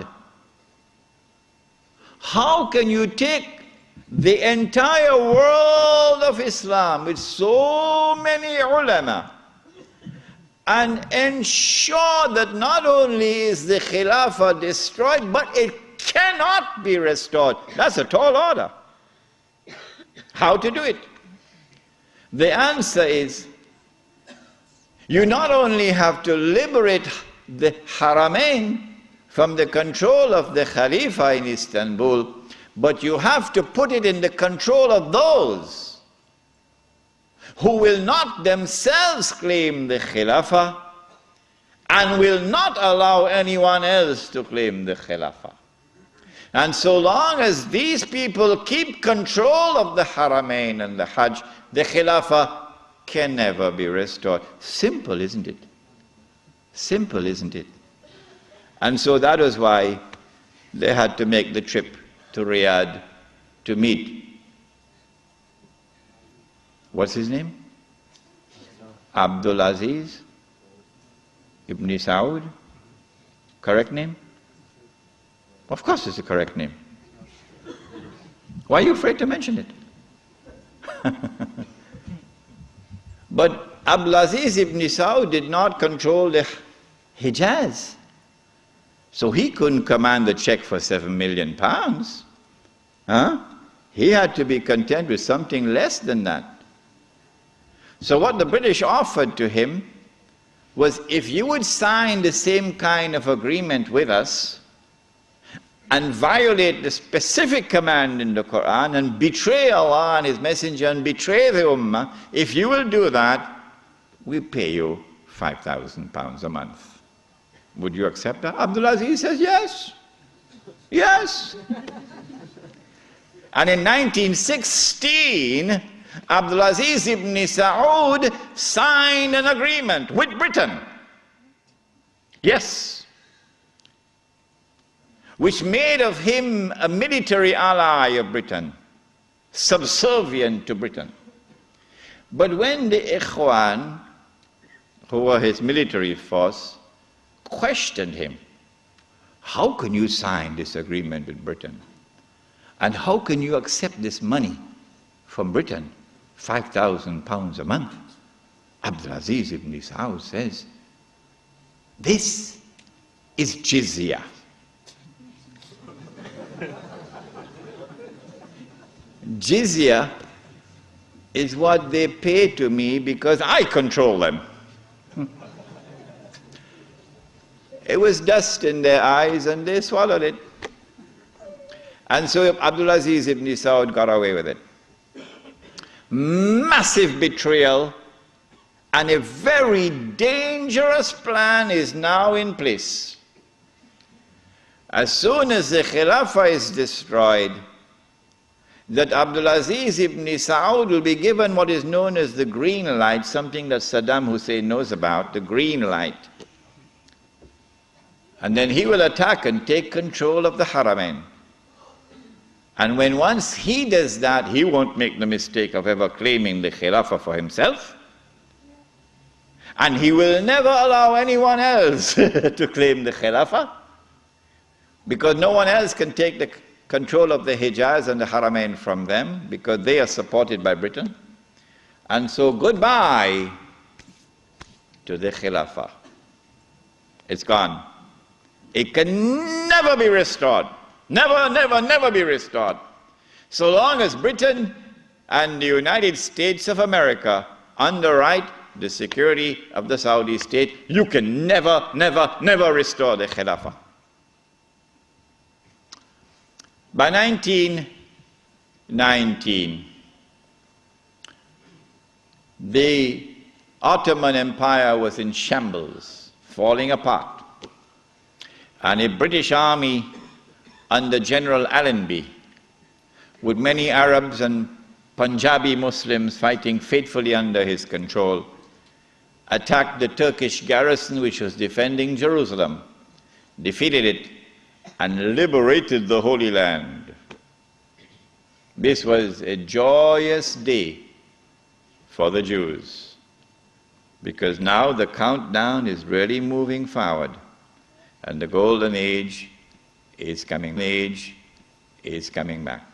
How can you take the entire world of Islam with so many ulama and ensure that not only is the Khilafah destroyed, but it cannot be restored? That's a tall order. How to do it? The answer is, you not only have to liberate the Haramain from the control of the Khalifa in Istanbul, but you have to put it in the control of those who will not themselves claim the Khilafah and will not allow anyone else to claim the Khilafah. And so long as these people keep control of the Haramain and the Hajj, the Khilafah can never be restored. Simple, isn't it? Simple, isn't it? And so that was why they had to make the trip to Riyadh to meet. What's his name? Abdul Aziz Ibn Saud. Correct name? Of course it's the correct name. Why are you afraid to mention it? But Abdul Aziz Ibn Saud did not control the Hijaz. So he couldn't command the check for £7 million. Huh? He had to be content with something less than that. So what the British offered to him was, if you would sign the same kind of agreement with us and violate the specific command in the Quran and betray Allah and His Messenger and betray the Ummah, if you will do that, we pay you £5,000 a month. Would you accept that? Abdul Aziz says, yes. Yes. And in 1916, Abdul Aziz ibn Saud signed an agreement with Britain. Yes. Which made of him a military ally of Britain, subservient to Britain. But when the Ikhwan, who were his military force, questioned him, how can you sign this agreement with Britain? And how can you accept this money from Britain, £5,000 a month? Abdul Aziz ibn Saud says, this is jizya. Jizya is what they pay to me because I control them. It was dust in their eyes and they swallowed it. And so Abdul Aziz ibn Saud got away with it. Massive betrayal And a very dangerous plan is now in place. As soon as the Khilafah is destroyed, that Abdulaziz ibn Saud will be given what is known as the green light, something that Saddam Hussein knows about, the green light. And then he will attack and take control of the Haramain. And when once he does that, he won't make the mistake of ever claiming the Khilafah for himself. And he will never allow anyone else to claim the Khilafah, because no one else can take the control of the Hijaz and the Haramain from them, because they are supported by Britain. And so goodbye to the Khilafah. It's gone. It can never be restored. Never, never, never be restored. So long as Britain and the United States of America underwrite the security of the Saudi state, you can never, never, never restore the Khilafah. By 1919, the Ottoman Empire was in shambles, falling apart. And a British army under General Allenby, with many Arabs and Punjabi Muslims fighting faithfully under his control, attacked the Turkish garrison which was defending Jerusalem, defeated it, and liberated the Holy Land. This was a joyous day for the Jews, because now the countdown is really moving forward, and the golden age is coming back.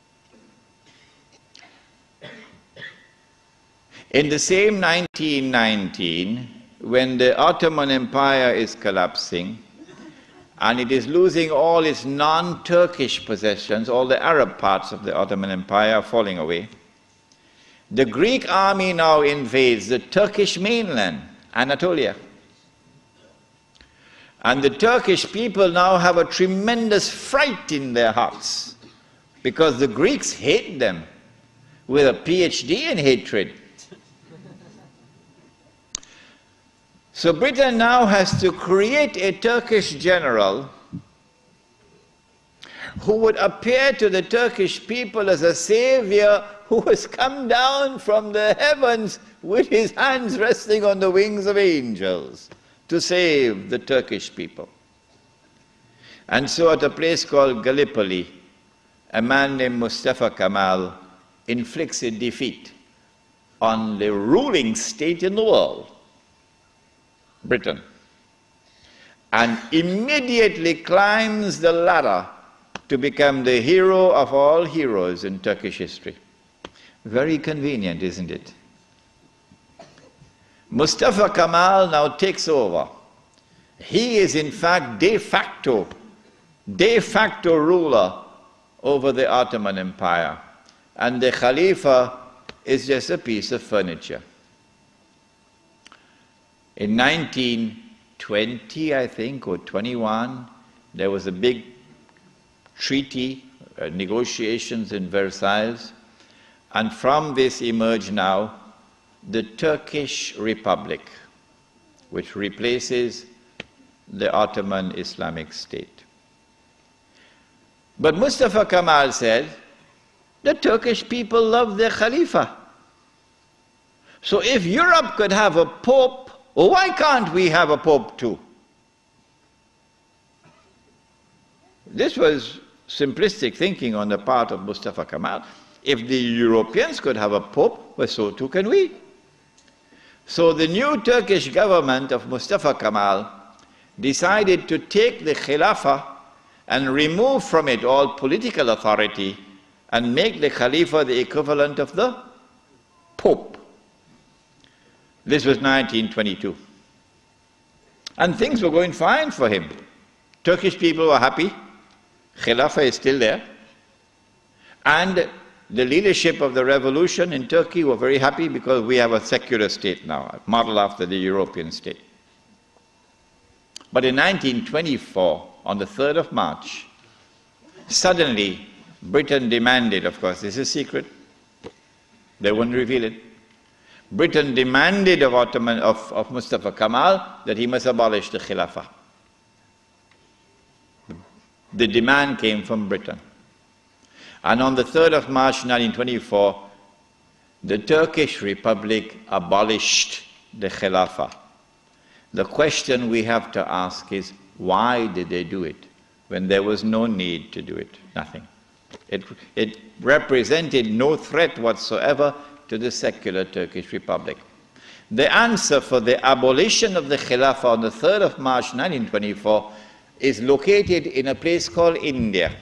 In the same 1919, when the Ottoman Empire is collapsing, and it is losing all its non-Turkish possessions, all the Arab parts of the Ottoman Empire are falling away, the Greek army now invades the Turkish mainland, Anatolia. And the Turkish people now have a tremendous fright in their hearts, because the Greeks hate them with a PhD in hatred. So Britain now has to create a Turkish general who would appear to the Turkish people as a savior who has come down from the heavens with his hands resting on the wings of angels to save the Turkish people. And so at a place called Gallipoli, a man named Mustafa Kemal inflicts a defeat on the ruling state in the world, Britain, and immediately climbs the ladder to become the hero of all heroes in Turkish history. Very convenient, isn't it? Mustafa Kemal now takes over. He is in fact de facto ruler over the Ottoman Empire, and the Khalifa is just a piece of furniture. In 1920, I think, or 21, there was a big treaty, negotiations in Versailles, and from this emerged now the Turkish Republic, which replaces the Ottoman Islamic State. But Mustafa Kemal said, the Turkish people love their Khalifa. So if Europe could have a pope, why can't we have a pope too? This was simplistic thinking on the part of Mustafa Kemal. If the Europeans could have a pope, well, so too can we. So the new Turkish government of Mustafa Kemal decided to take the Khilafah and remove from it all political authority and make the Khalifa the equivalent of the Pope. This was 1922. And things were going fine for him. Turkish people were happy. Khilafah is still there. And the leadership of the revolution in Turkey were very happy because we have a secular state now, modeled after the European state. But in 1924, on the 3rd of March, suddenly Britain demanded, of course, this is secret, they wouldn't reveal it, Britain demanded of Mustafa Kemal that he must abolish the Khilafah. The demand came from Britain. And on the 3rd of March 1924, the Turkish Republic abolished the Khilafah. The question we have to ask is, why did they do it when there was no need to do it? Nothing. It represented no threat whatsoever to the secular Turkish Republic. The answer for the abolition of the Khilafah on the 3rd of March 1924 is located in a place called India.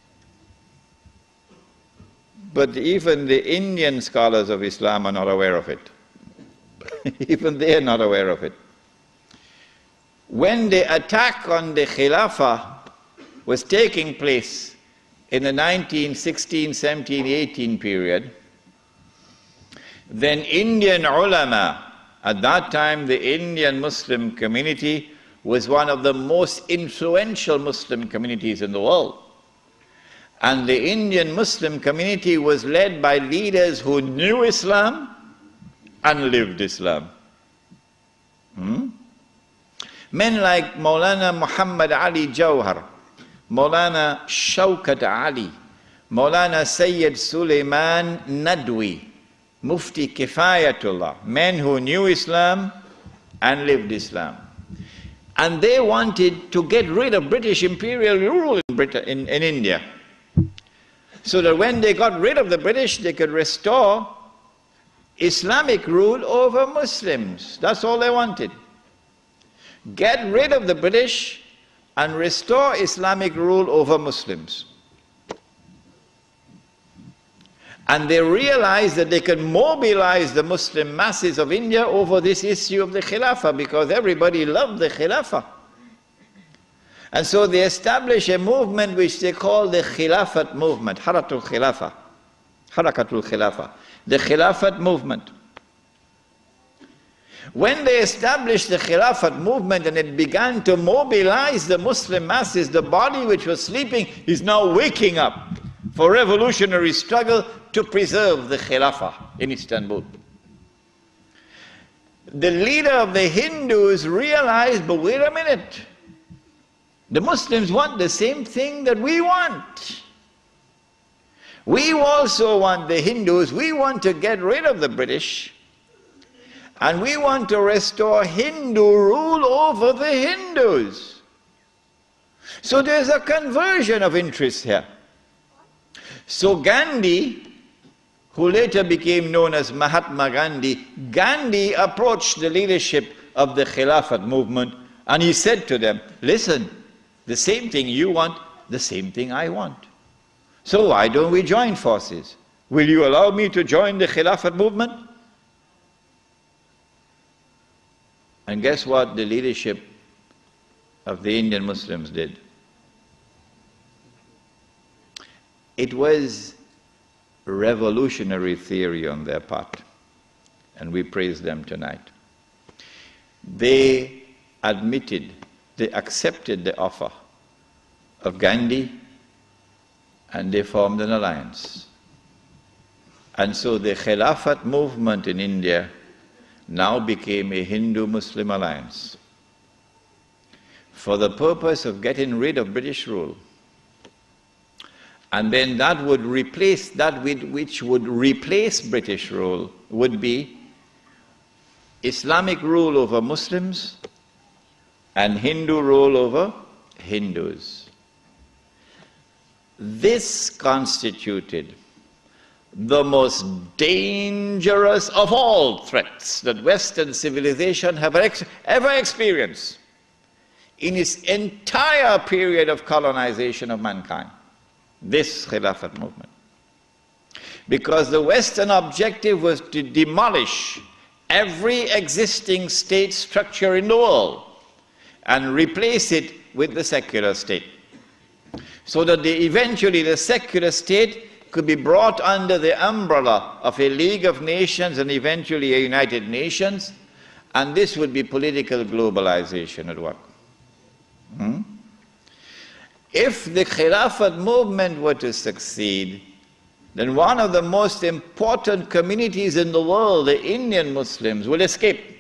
But even the Indian scholars of Islam are not aware of it. Even they are not aware of it. When the attack on the Khilafah was taking place in the 1916, 17, 18 period, then Indian ulama, at that time the Indian Muslim community was one of the most influential Muslim communities in the world. And the Indian Muslim community was led by leaders who knew Islam and lived Islam. Men like Maulana Muhammad Ali Jawhar, Maulana Shaukat Ali, Maulana Sayyid Sulaiman Nadwi, Mufti Kifayatullah, men who knew Islam and lived Islam. And they wanted to get rid of British imperial rule in India, so that when they got rid of the British, they could restore Islamic rule over Muslims. That's all they wanted. Get rid of the British and restore Islamic rule over Muslims. And they realized that they could mobilize the Muslim masses of India over this issue of the Khilafah, because everybody loved the Khilafah. And so they established a movement which they call the Khilafat movement, Harakatul Khilafah, the Khilafat movement. When they established the Khilafat movement and it began to mobilize the Muslim masses, the body which was sleeping is now waking up for revolutionary struggle to preserve the Khilafah in Istanbul. The leader of the Hindus realized, but wait a minute, the Muslims want the same thing that we want. We also want, the Hindus, we want to get rid of the British, and we want to restore Hindu rule over the Hindus. So there's a conversion of interest here. So Gandhi, who later became known as Mahatma Gandhi, Gandhi approached the leadership of the Khilafat movement and he said to them, listen, the same thing you want, the same thing I want. So why don't we join forces? Will you allow me to join the Khilafat movement? And guess what the leadership of the Indian Muslims did? It was revolutionary theory on their part, and we praise them tonight. They admitted, they accepted the offer of Gandhi, and they formed an alliance. And so the Khilafat movement in India now became a Hindu-Muslim alliance for the purpose of getting rid of British rule. And then that would replace, that which would replace British rule would be Islamic rule over Muslims and Hindu rule over Hindus. This constituted the most dangerous of all threats that Western civilization have ever experienced in its entire period of colonization of mankind. This Khilafat movement. Because the Western objective was to demolish every existing state structure in the world and replace it with the secular state. So that eventually the secular state could be brought under the umbrella of a League of Nations and eventually a United Nations, and this would be political globalization at work. If the Khilafat movement were to succeed, then one of the most important communities in the world, the Indian Muslims, will escape.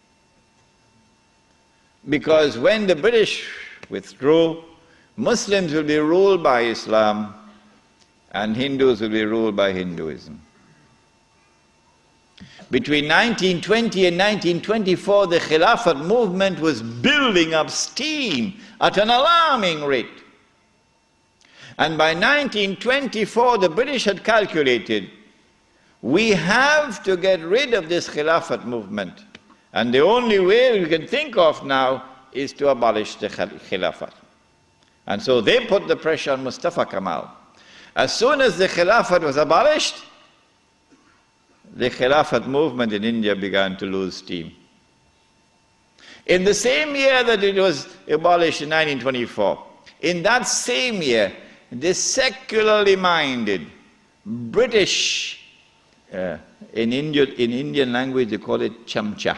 Because when the British withdrew, Muslims will be ruled by Islam and Hindus will be ruled by Hinduism. Between 1920 and 1924, the Khilafat movement was building up steam at an alarming rate. And by 1924, the British had calculated, we have to get rid of this Khilafat movement. And the only way we can think of now is to abolish the Khilafat. And so they put the pressure on Mustafa Kemal. As soon as the Khilafat was abolished, the Khilafat movement in India began to lose steam. In the same year that it was abolished in 1924, in that same year, the secularly minded British, in Indian language they call it chamcha,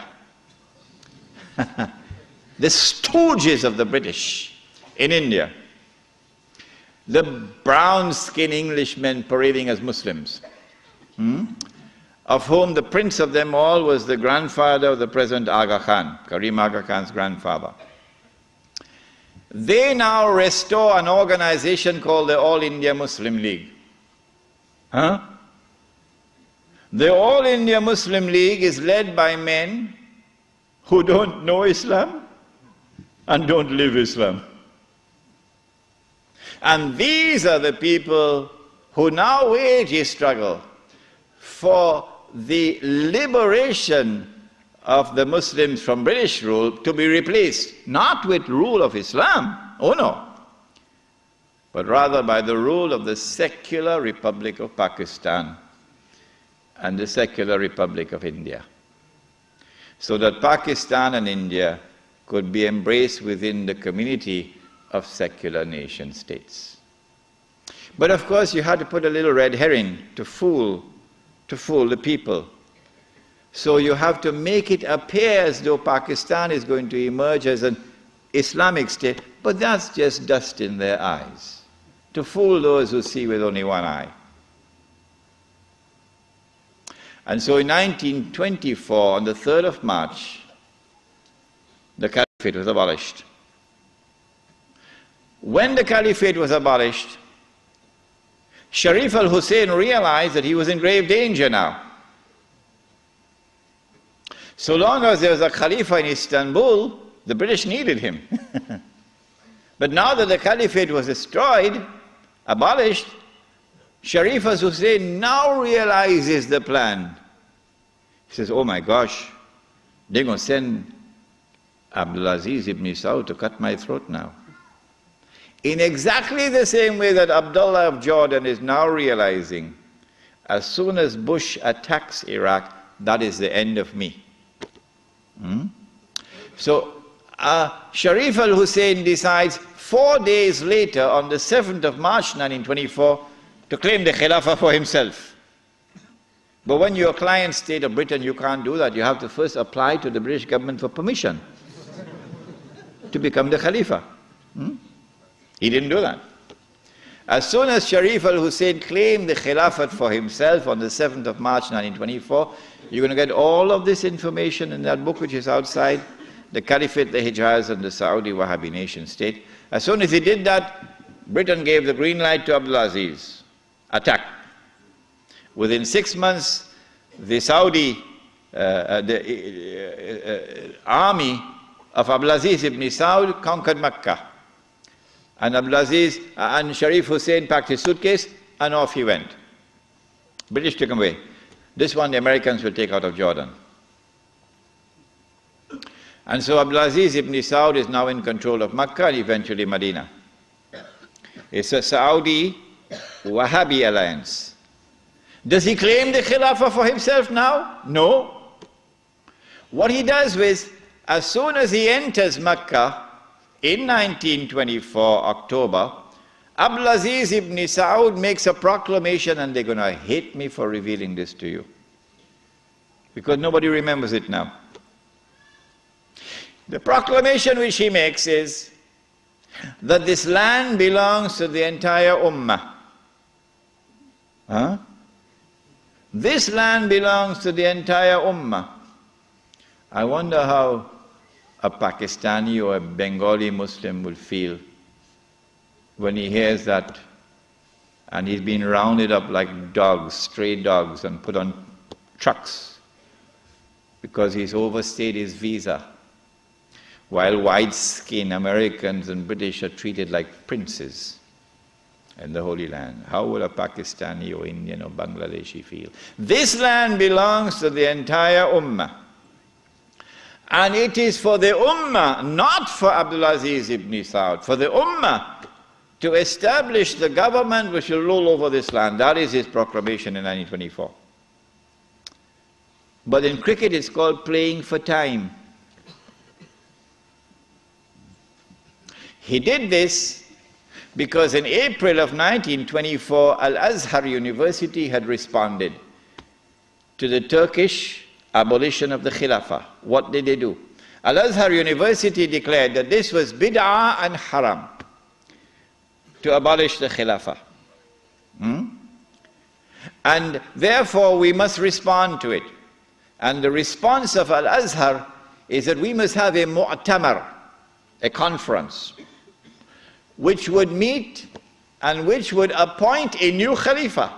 the stooges of the British in India, the brown-skinned Englishmen parading as Muslims, of whom the prince of them all was the grandfather of the present Aga Khan, Karim Aga Khan's grandfather. They now restore an organization called the All India Muslim League. The All India Muslim League is led by men who don't know Islam and don't live Islam. And these are the people who now wage a struggle for the liberation of the Muslims from British rule to be replaced, not with rule of Islam, oh no, but rather by the rule of the secular Republic of Pakistan and the secular Republic of India, so that Pakistan and India could be embraced within the community of secular nation states. But of course you had to put a little red herring to fool the people. So you have to make it appear as though Pakistan is going to emerge as an Islamic state, but that's just dust in their eyes, to fool those who see with only one eye. And so in 1924, on the 3rd of March, the Caliphate was abolished. When the Caliphate was abolished, Sharif al-Hussein realized that he was in grave danger now. So long as there was a Khalifa in Istanbul, the British needed him. But now that the Caliphate was destroyed, abolished, Sharif al-Hussein now realizes the plan. He says, oh my gosh, they're going to send Abdulaziz ibn Saud to cut my throat now. In exactly the same way that Abdullah of Jordan is now realizing, as soon as Bush attacks Iraq, that is the end of me. So Sharif al-Hussein decides 4 days later, on the 7th of March 1924, to claim the Khilafah for himself. But when you're a client state of Britain, you can't do that. You have to first apply to the British government for permission to become the Khalifa. He didn't do that. As soon as Sharif al-Hussein claimed the Khilafat for himself on the 7th of March 1924, you're going to get all of this information in that book which is outside, the Caliphate, the Hijaz and the Saudi Wahhabi nation state. As soon as he did that, Britain gave the green light to Abdulaziz. Attack. Within 6 months, the Saudi army of Abdulaziz ibn Saud conquered Mecca. And Abdulaziz and Sharif Hussein packed his suitcase and off he went. British took him away. This one the Americans will take out of Jordan. And so Abdulaziz ibn Saud is now in control of Mecca and eventually Medina. It's a Saudi Wahhabi alliance. Does he claim the Khilafah for himself now? No. What he does is, as soon as he enters Mecca, in 1924, October, Abdulaziz ibn Saud makes a proclamation, and they're going to hate me for revealing this to you, because nobody remembers it now. The proclamation which he makes is that this land belongs to the entire Ummah. Huh? This land belongs to the entire Ummah. I wonder how a Pakistani or a Bengali Muslim will feel when he hears that and he's been rounded up like dogs, stray dogs, and put on trucks because he's overstayed his visa, while white-skinned Americans and British are treated like princes in the Holy Land. How will a Pakistani or Indian or Bangladeshi feel? This land belongs to the entire Ummah. And it is for the Ummah, not for Abdulaziz ibn Saud, for the Ummah to establish the government which will rule over this land. That is his proclamation in 1924. But in cricket it's called playing for time. He did this because in April of 1924, Al-Azhar University had responded to the Turkish abolition of the Khilafah. What did they do? Al-Azhar University declared that this was bid'ah and haram to abolish the Khilafah. And therefore we must respond to it. And the response of Al-Azhar is that we must have a mu'tamar, a conference, which would meet and which would appoint a new Khalifa.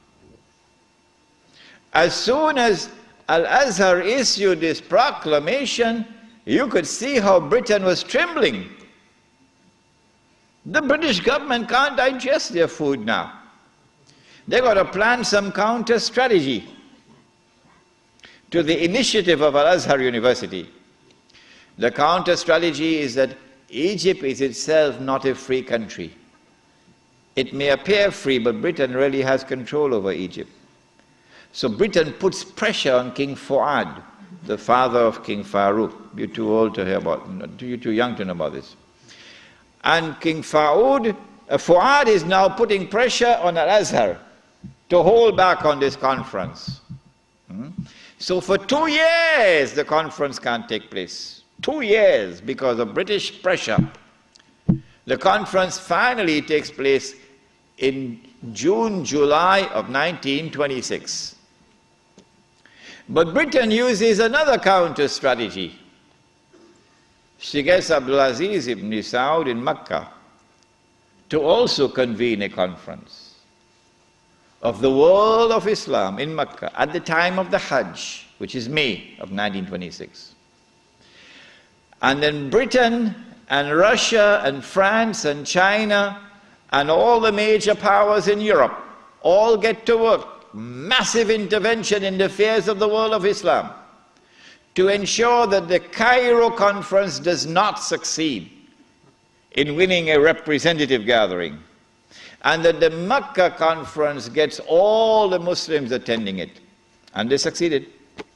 As soon as Al-Azhar issued this proclamation, you could see how Britain was trembling. The British government can't digest their food now. They've got to plan some counter strategy to the initiative of Al-Azhar University. The counter strategy is that Egypt is itself not a free country. It may appear free, but Britain really has control over Egypt. So Britain puts pressure on King Fuad, the father of King Farouk. You're too old to hear about, you're too young to know about this. And King Fuad is now putting pressure on Al-Azhar to hold back on this conference. So for 2 years the conference can't take place. 2 years because of British pressure. The conference finally takes place in June, July of 1926. But Britain uses another counter strategy. She gets Abdulaziz ibn Saud in Mecca to also convene a conference of the world of Islam in Mecca at the time of the Hajj, which is May of 1926. And then Britain and Russia and France and China and all the major powers in Europe all get to work. Massive intervention in the affairs of the world of Islam to ensure that the Cairo conference does not succeed in winning a representative gathering, and that the Mecca conference gets all the Muslims attending it. And they succeeded.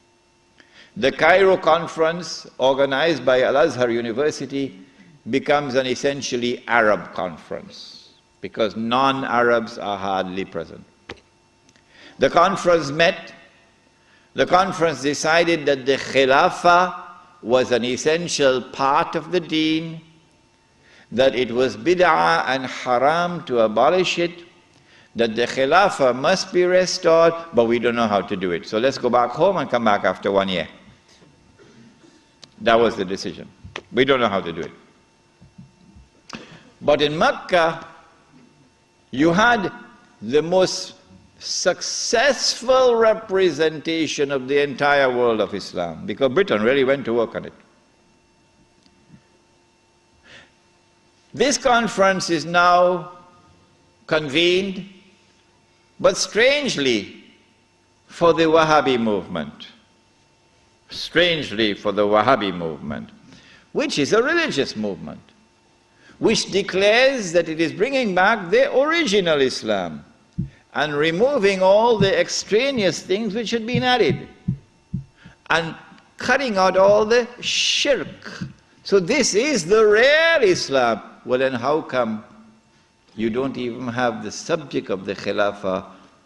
The Cairo conference, organized by Al-Azhar University, becomes an essentially Arab conference because non-Arabs are hardly present. The conference met. The conference decided that the Khilafah was an essential part of the deen, that it was bid'ah and haram to abolish it, that the Khilafah must be restored, but we don't know how to do it. So let's go back home and come back after 1 year. That was the decision. We don't know how to do it. But in Mecca, you had the most successful representation of the entire world of Islam, because Britain really went to work on it. This conference is now convened, but strangely for the Wahhabi movement. Strangely for the Wahhabi movement, which is a religious movement, which declares that it is bringing back the original Islam and removing all the extraneous things which had been added and cutting out all the shirk. So this is the real Islam. Well, then how come you don't even have the subject of the Khilafah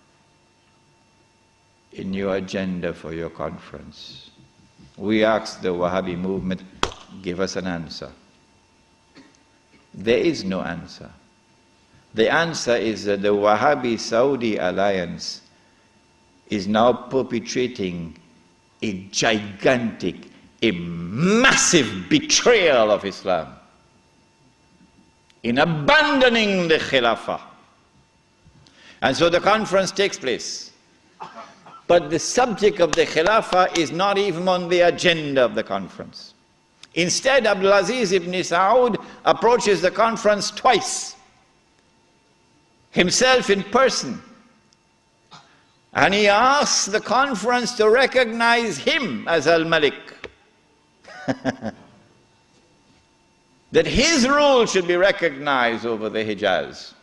in your agenda for your conference? We asked the Wahhabi movement, give us an answer. There is no answer. The answer is that the Wahhabi-Saudi alliance is now perpetrating a gigantic, a massive betrayal of Islam in abandoning the Khilafah. And so the conference takes place. But the subject of the Khilafah is not even on the agenda of the conference. Instead, Abdulaziz ibn Saud approaches the conference twice, himself in person. And he asks the conference to recognize him as Al-Malik. That his rule should be recognized over the Hijaz.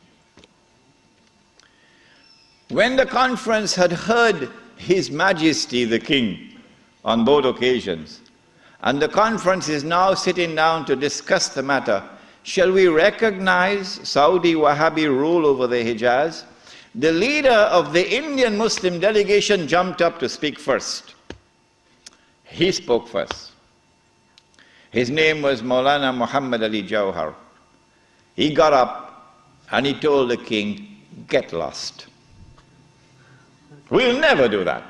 When the conference had heard His Majesty the King on both occasions, and the conference is now sitting down to discuss the matter, shall we recognize Saudi Wahhabi rule over the Hijaz? The leader of the Indian Muslim delegation jumped up to speak first. He spoke first. His name was Maulana Muhammad Ali Jawhar. He got up and he told the king, "Get lost. We'll never do that."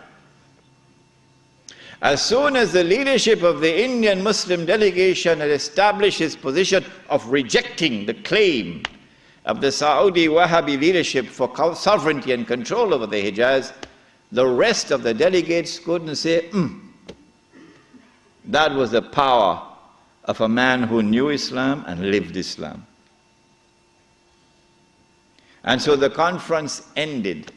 As soon as the leadership of the Indian Muslim delegation had established its position of rejecting the claim of the Saudi Wahhabi leadership for sovereignty and control over the Hijaz, the rest of the delegates couldn't say, That was the power of a man who knew Islam and lived Islam. And so the conference ended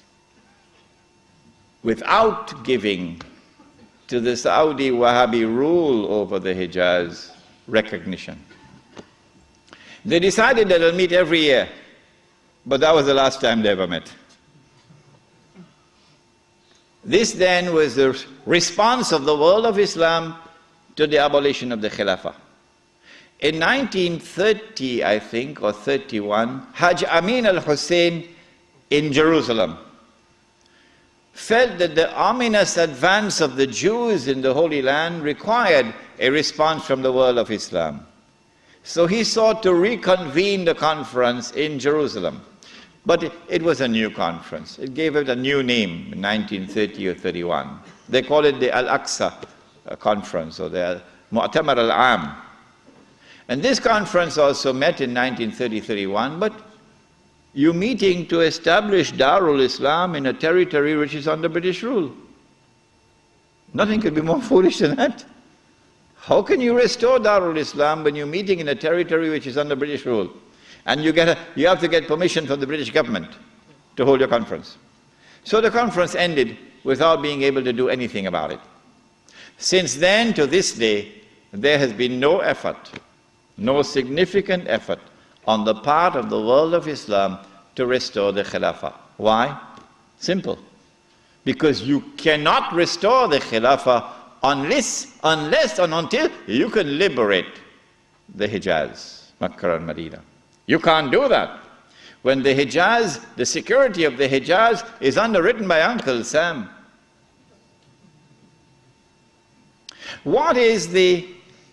without giving to the Saudi Wahhabi rule over the Hijaz recognition. They decided that they'll meet every year, but that was the last time they ever met. This then was the response of the world of Islam to the abolition of the Khilafah. In 1930, I think, or 31, Hajj Amin al-Hussein in Jerusalem felt that the ominous advance of the Jews in the Holy Land required a response from the world of Islam. So he sought to reconvene the conference in Jerusalem. But it was a new conference. It gave it a new name in 1930 or 31. They call it the Al-Aqsa Conference, or the Mu'tamar al-Am. And this conference also met in 1930-31, but you're meeting to establish Darul Islam in a territory which is under British rule. Nothing could be more foolish than that. How can you restore Darul Islam when you're meeting in a territory which is under British rule? And you have to get permission from the British government to hold your conference. So the conference ended without being able to do anything about it. Since then to this day, there has been no effort, no significant effort on the part of the world of Islam to restore the Khilafah. Why? Simple. Because you cannot restore the Khilafah unless and until you can liberate the Hijaz, Makkah and Medina. You can't do that. When the Hijaz, the security of the Hijaz is underwritten by Uncle Sam. What is the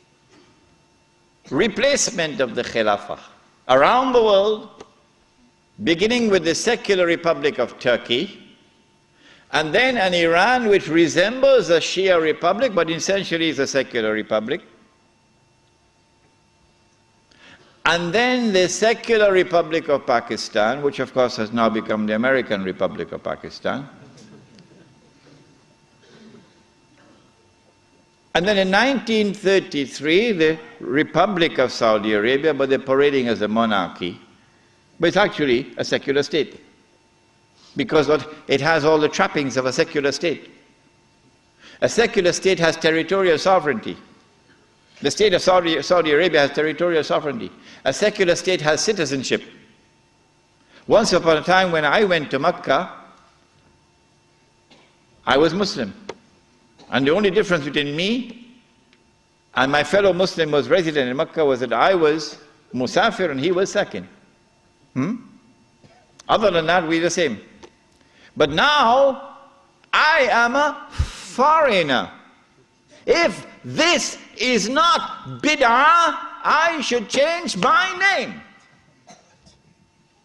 replacement of the Khilafah? Around the world, beginning with the secular Republic of Turkey, and then an Iran which resembles a Shia republic, but essentially is a secular republic. And then the secular Republic of Pakistan, which of course has now become the American Republic of Pakistan. And then in 1933, the Republic of Saudi Arabia, but they're parading as a monarchy, but it's actually a secular state, because it has all the trappings of a secular state. A secular state has territorial sovereignty. The state of Saudi Arabia has territorial sovereignty. A secular state has citizenship. Once upon a time when I went to Mecca, I was Muslim. And the only difference between me and my fellow Muslim who was resident in Mecca was that I was Musafir and he was Sakin. Other than that, we're the same. But now, I am a foreigner. If this is not bid'ah, I should change my name.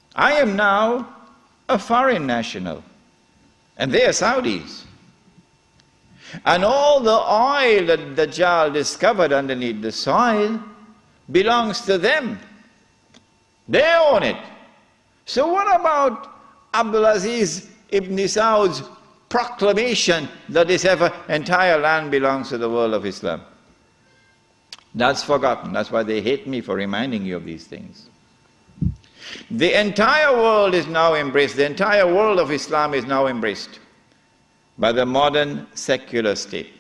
I am now a foreign national, and they are Saudis. And all the oil that Dajjal discovered underneath the soil belongs to them. They own it. So what about Abdulaziz ibn Saud's proclamation that this entire land belongs to the world of Islam? That's forgotten. That's why they hate me for reminding you of these things. The entire world is now embraced, the entire world of Islam is now embraced by the modern secular state.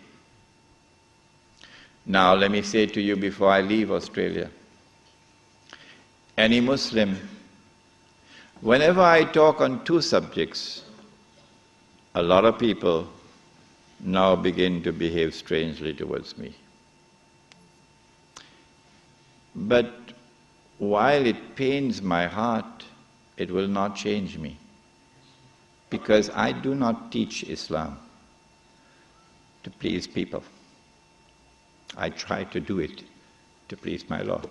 Now let me say to you before I leave Australia, any Muslim, whenever I talk on two subjects, a lot of people now begin to behave strangely towards me. But while it pains my heart, it will not change me, because I do not teach Islam to please people. I try to do it to please my Lord.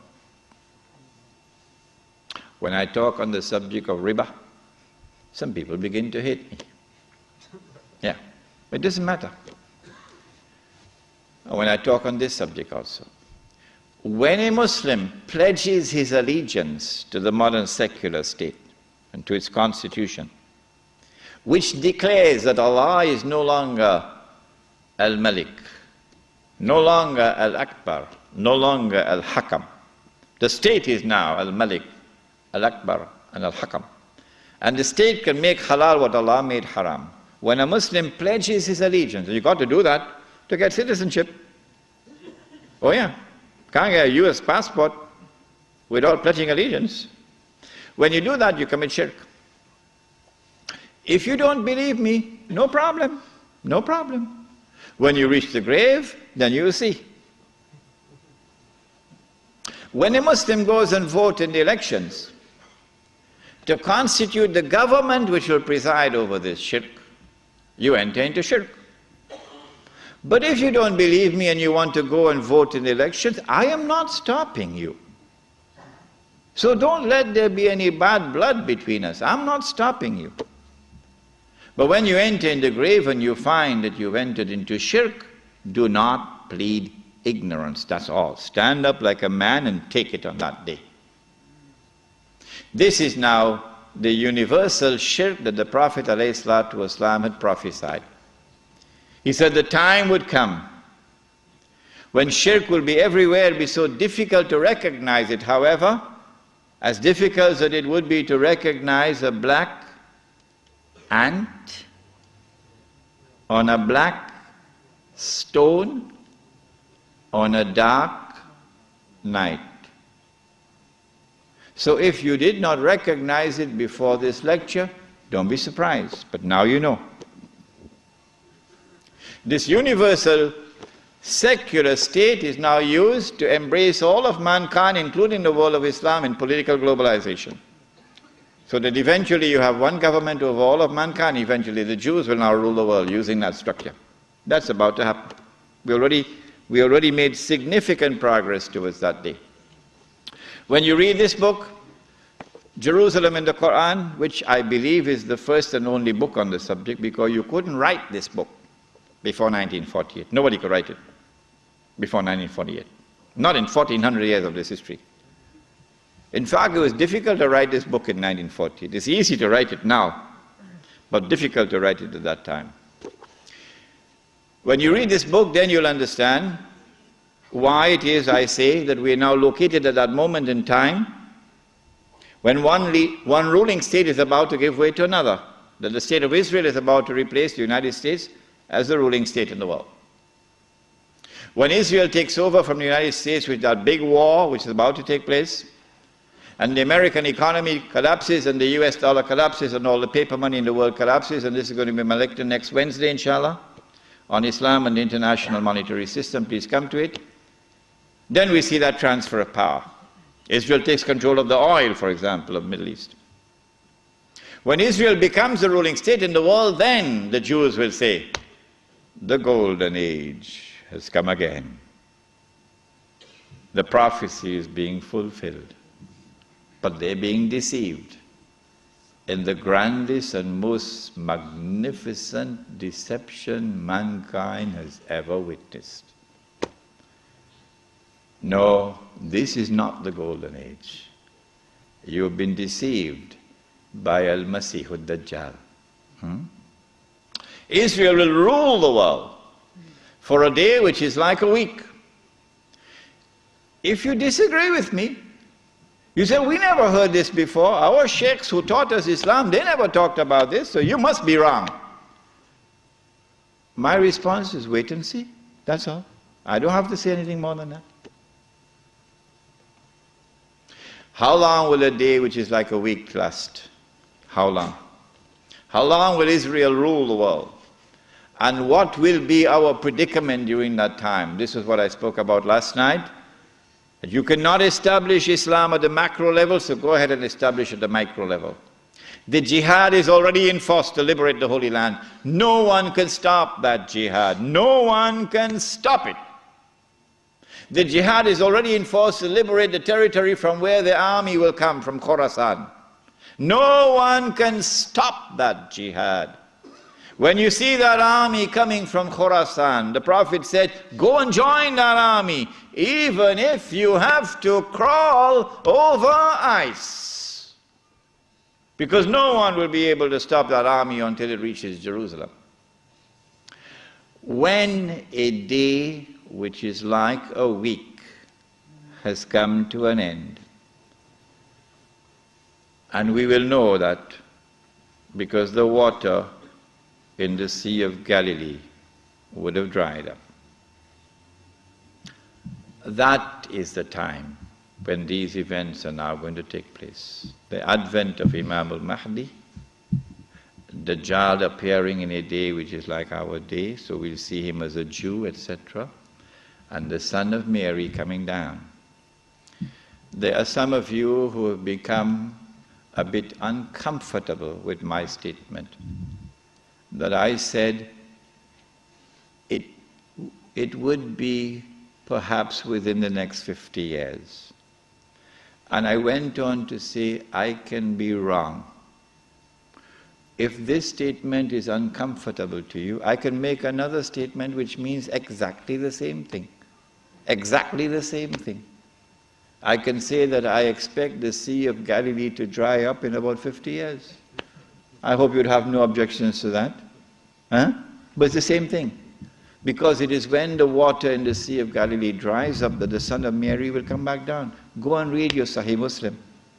When I talk on the subject of riba, some people begin to hate me. Yeah, it doesn't matter. When I talk on this subject also, when a Muslim pledges his allegiance to the modern secular state and to its constitution, which declares that Allah is no longer Al-Malik, no longer Al-Akbar, no longer Al-Hakam. The state is now Al-Malik, Al-Akbar and Al-Hakam. And the state can make halal what Allah made haram. When a Muslim pledges his allegiance, and you've got to do that to get citizenship. Oh yeah. Can't get a US passport without pledging allegiance. When you do that, you commit shirk. If you don't believe me, no problem, no problem. When you reach the grave, then you will see. When a Muslim goes and votes in the elections to constitute the government which will preside over this shirk, you enter into shirk. But if you don't believe me and you want to go and vote in the elections, I am not stopping you. So don't let there be any bad blood between us. I'm not stopping you. But when you enter in the grave and you find that you've entered into shirk, do not plead ignorance, that's all. Stand up like a man and take it on that day. This is now the universal shirk that the Prophet ﷺ had prophesied. He said the time would come when shirk will be everywhere, be so difficult to recognize it. However, as difficult as it would be to recognize a black ant on a black stone on a dark night. So if you did not recognize it before this lecture, don't be surprised, but now you know. This universal secular state is now used to embrace all of mankind, including the world of Islam, in political globalization. So that eventually you have one government over all of mankind, eventually the Jews will now rule the world using that structure. That's about to happen. We already made significant progress towards that day. When you read this book, Jerusalem in the Quran, which I believe is the first and only book on the subject, because you couldn't write this book before 1948. Nobody could write it before 1948. Not in 1400 years of this history. In fact, it was difficult to write this book in 1948. It's easy to write it now, but difficult to write it at that time. When you read this book, then you'll understand why it is, I say, that we are now located at that moment in time when one ruling state is about to give way to another, that the state of Israel is about to replace the United States as the ruling state in the world. When Israel takes over from the United States with that big war which is about to take place, and the American economy collapses and the US dollar collapses and all the paper money in the world collapses, and this is going to be my lecture next Wednesday, inshallah, on Islam and the international monetary system, please come to it. Then we see that transfer of power. Israel takes control of the oil, for example, of the Middle East. When Israel becomes the ruling state in the world, then the Jews will say, the golden age has come again. The prophecy is being fulfilled. But they're being deceived. in the grandest and most magnificent deception mankind has ever witnessed. No, this is not the golden age. You have been deceived by Al-Masih al-Dajjal. Israel will rule the world for a day which is like a week. If you disagree with me, you say, we never heard this before. Our sheikhs who taught us Islam, they never talked about this, so you must be wrong. My response is wait and see. That's all. I don't have to say anything more than that. How long will a day which is like a week last? How long? How long will Israel rule the world? And what will be our predicament during that time? This is what I spoke about last night. You cannot establish Islam at the macro level, so go ahead and establish at the micro level. The jihad is already in force to liberate the Holy Land. No one can stop that jihad. No one can stop it. The jihad is already in force to liberate the territory from where the army will come, from Khorasan. No one can stop that jihad. When you see that army coming from Khorasan, the Prophet said, go and join that army, even if you have to crawl over ice. Because no one will be able to stop that army until it reaches Jerusalem. When a day which is like a week has come to an end, and we will know that because the water in the Sea of Galilee would have dried up. That is the time when these events are now going to take place. The advent of Imam al-Mahdi, Dajjal appearing in a day which is like our day, so we'll see him as a Jew, etc., and the Son of Mary coming down. There are some of you who have become a bit uncomfortable with my statement that I said it would be perhaps within the next 50 years. And I went on to say, I can be wrong. If this statement is uncomfortable to you, I can make another statement which means exactly the same thing. Exactly the same thing. I can say that I expect the Sea of Galilee to dry up in about 50 years. I hope you'd have no objections to that. Huh? But it's the same thing. Because it is when the water in the Sea of Galilee dries up that the Son of Mary will come back down. Go and read your Sahih Muslim.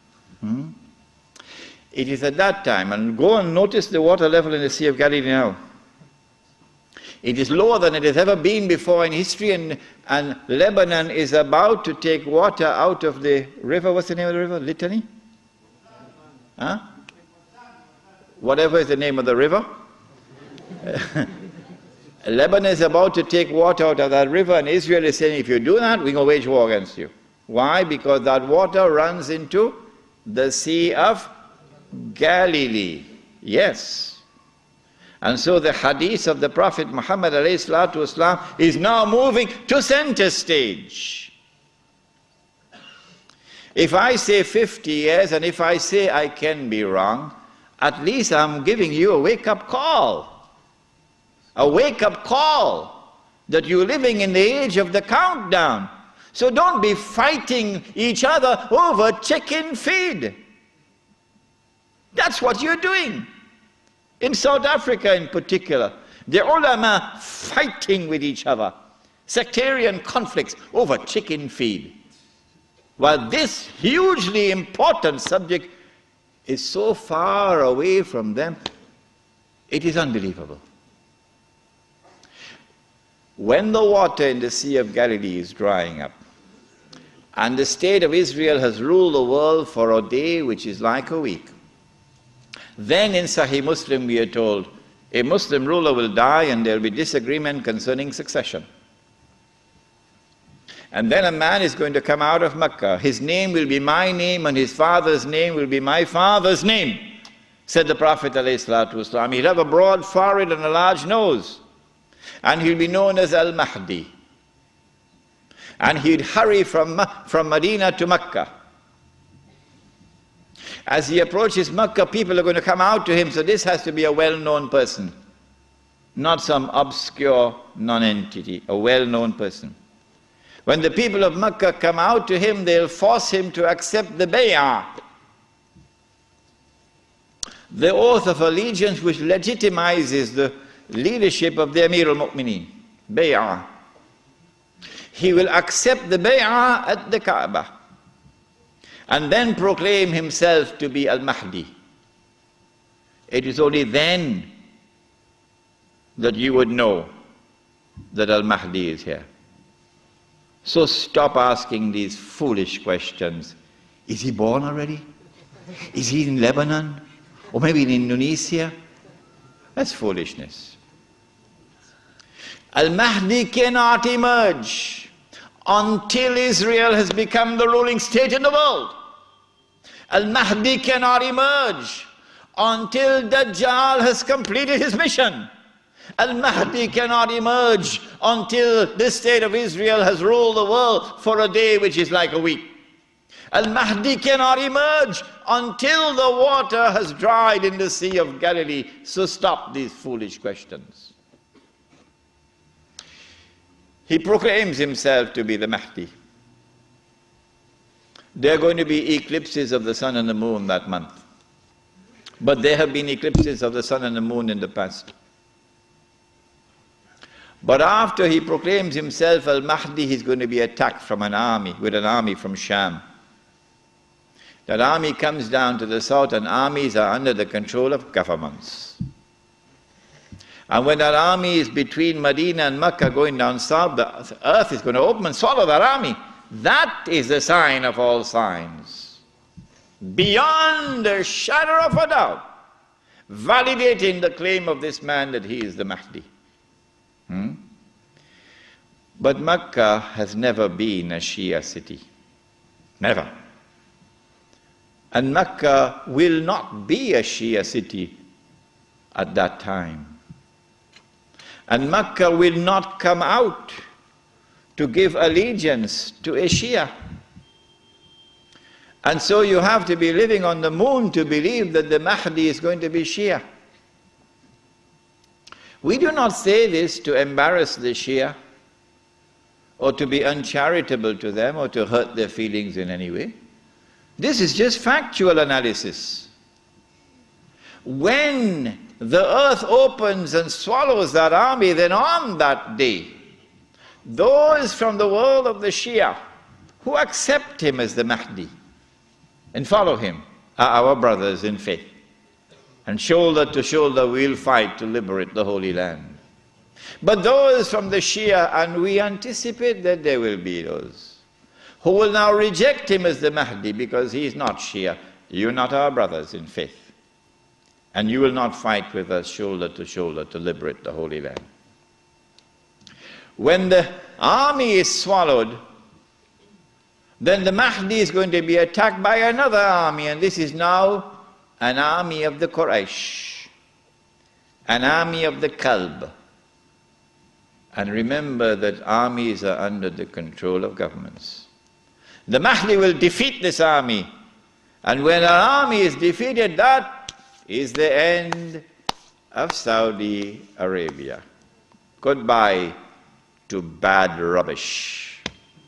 It is at that time, and go and notice the water level in the Sea of Galilee now. It is lower than it has ever been before in history, and Lebanon is about to take water out of the river. What's the name of the river? Litany? Huh? Whatever is the name of the river. Lebanon is about to take water out of that river, and Israel is saying, if you do that, we're going to wage war against you. Why? Because that water runs into the Sea of Galilee. Yes. And so the hadith of the Prophet Muhammad ﷺ is now moving to center stage. If I say 50 years, and if I say I can be wrong, at least I'm giving you a wake-up call. A wake-up call that you're living in the age of the countdown. So don't be fighting each other over chicken feed. That's what you're doing. In South Africa in particular, the ulama fighting with each other, sectarian conflicts over chicken feed. While this hugely important subject is so far away from them, it is unbelievable. When the water in the Sea of Galilee is drying up, and the state of Israel has ruled the world for a day which is like a week, then in Sahih Muslim we are told, a Muslim ruler will die and there will be disagreement concerning succession. And then a man is going to come out of Mecca. His name will be my name and his father's name will be my father's name, said the Prophet ﷺ. He'll have a broad forehead and a large nose. And he'll be known as Al-Mahdi. And he'd hurry from Medina to Mecca. As he approaches Makkah, people are going to come out to him, so this has to be a well-known person, not some obscure non-entity, a well-known person. When the people of Makkah come out to him, they'll force him to accept the bay'ah, the oath of allegiance which legitimizes the leadership of the Amir al-Mu'mineen, bay'ah. He will accept the bay'ah at the Kaaba and then proclaim himself to be al-Mahdi. It is only then that you would know that al-Mahdi is here. So stop asking these foolish questions. Is he born already? Is he in Lebanon? Or maybe in Indonesia? That's foolishness. Al-Mahdi cannot emerge until Israel has become the ruling state in the world. Al-Mahdi cannot emerge until Dajjal has completed his mission. Al-Mahdi cannot emerge until the state of Israel has ruled the world for a day which is like a week. Al-Mahdi cannot emerge until the water has dried in the Sea of Galilee. So stop these foolish questions. He proclaims himself to be the Mahdi. There are going to be eclipses of the sun and the moon that month. But there have been eclipses of the sun and the moon in the past. But after he proclaims himself al-Mahdi, he's going to be attacked from an army, with an army from Sham. That army comes down to the south, and armies are under the control of governments. And when that army is between Medina and Mecca going down south, the earth is going to open and swallow that army. That is the sign of all signs. Beyond a shadow of a doubt, validating the claim of this man that he is the Mahdi. But Mecca has never been a Shia city. Never. And Mecca will not be a Shia city at that time. And Mecca will not come out to give allegiance to a Shia. And so you have to be living on the moon to believe that the Mahdi is going to be Shia. We do not say this to embarrass the Shia or to be uncharitable to them or to hurt their feelings in any way. This is just factual analysis. When the earth opens and swallows that army, then on that day, those from the world of the Shia who accept him as the Mahdi and follow him are our brothers in faith. And shoulder to shoulder we'll fight to liberate the Holy Land. But those from the Shia, and we anticipate that there will be those, who will now reject him as the Mahdi because he is not Shia. You're not our brothers in faith. And you will not fight with us shoulder to liberate the Holy Land. When the army is swallowed, then the Mahdi is going to be attacked by another army, and this is now an army of the Quraysh, an army of the Kalb. And remember that armies are under the control of governments. The Mahdi will defeat this army, and when an army is defeated, that is the end of Saudi Arabia. Goodbye to bad rubbish.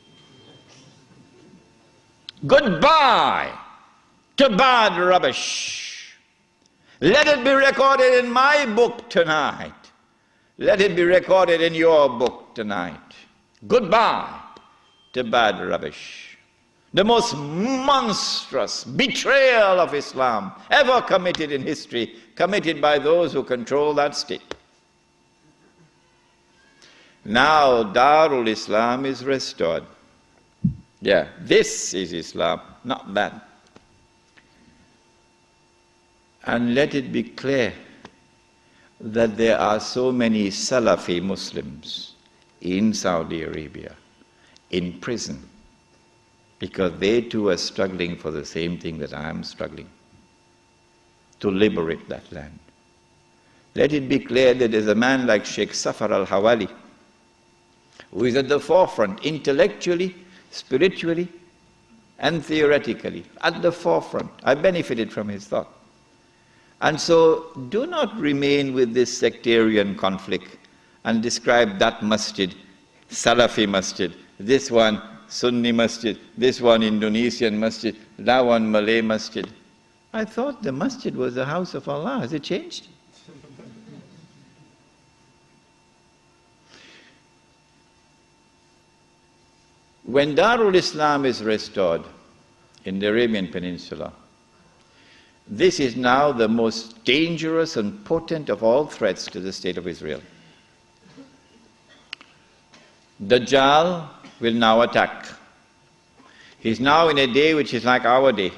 Goodbye to bad rubbish. Let it be recorded in my book tonight. Let it be recorded in your book tonight. Goodbye to bad rubbish. The most monstrous betrayal of Islam ever committed in history, committed by those who control that state. Now Darul Islam is restored. Yeah, this is Islam, not that. And let it be clear that there are so many Salafi Muslims in Saudi Arabia, in prison, because they too are struggling for the same thing that I am struggling, to liberate that land. Let it be clear that there's a man like Sheikh Safar al-Hawali, who is at the forefront intellectually, spiritually, and theoretically, at the forefront. I benefited from his thought. And so do not remain with this sectarian conflict and describe that masjid, Salafi masjid, this one Sunni masjid, this one Indonesian masjid, that one Malay masjid. I thought the masjid was the house of Allah. Has it changed? When Darul Islam is restored in the Arabian Peninsula, this is now the most dangerous and potent of all threats to the state of Israel. Dajjal will now attack. He's now in a day which is like our day.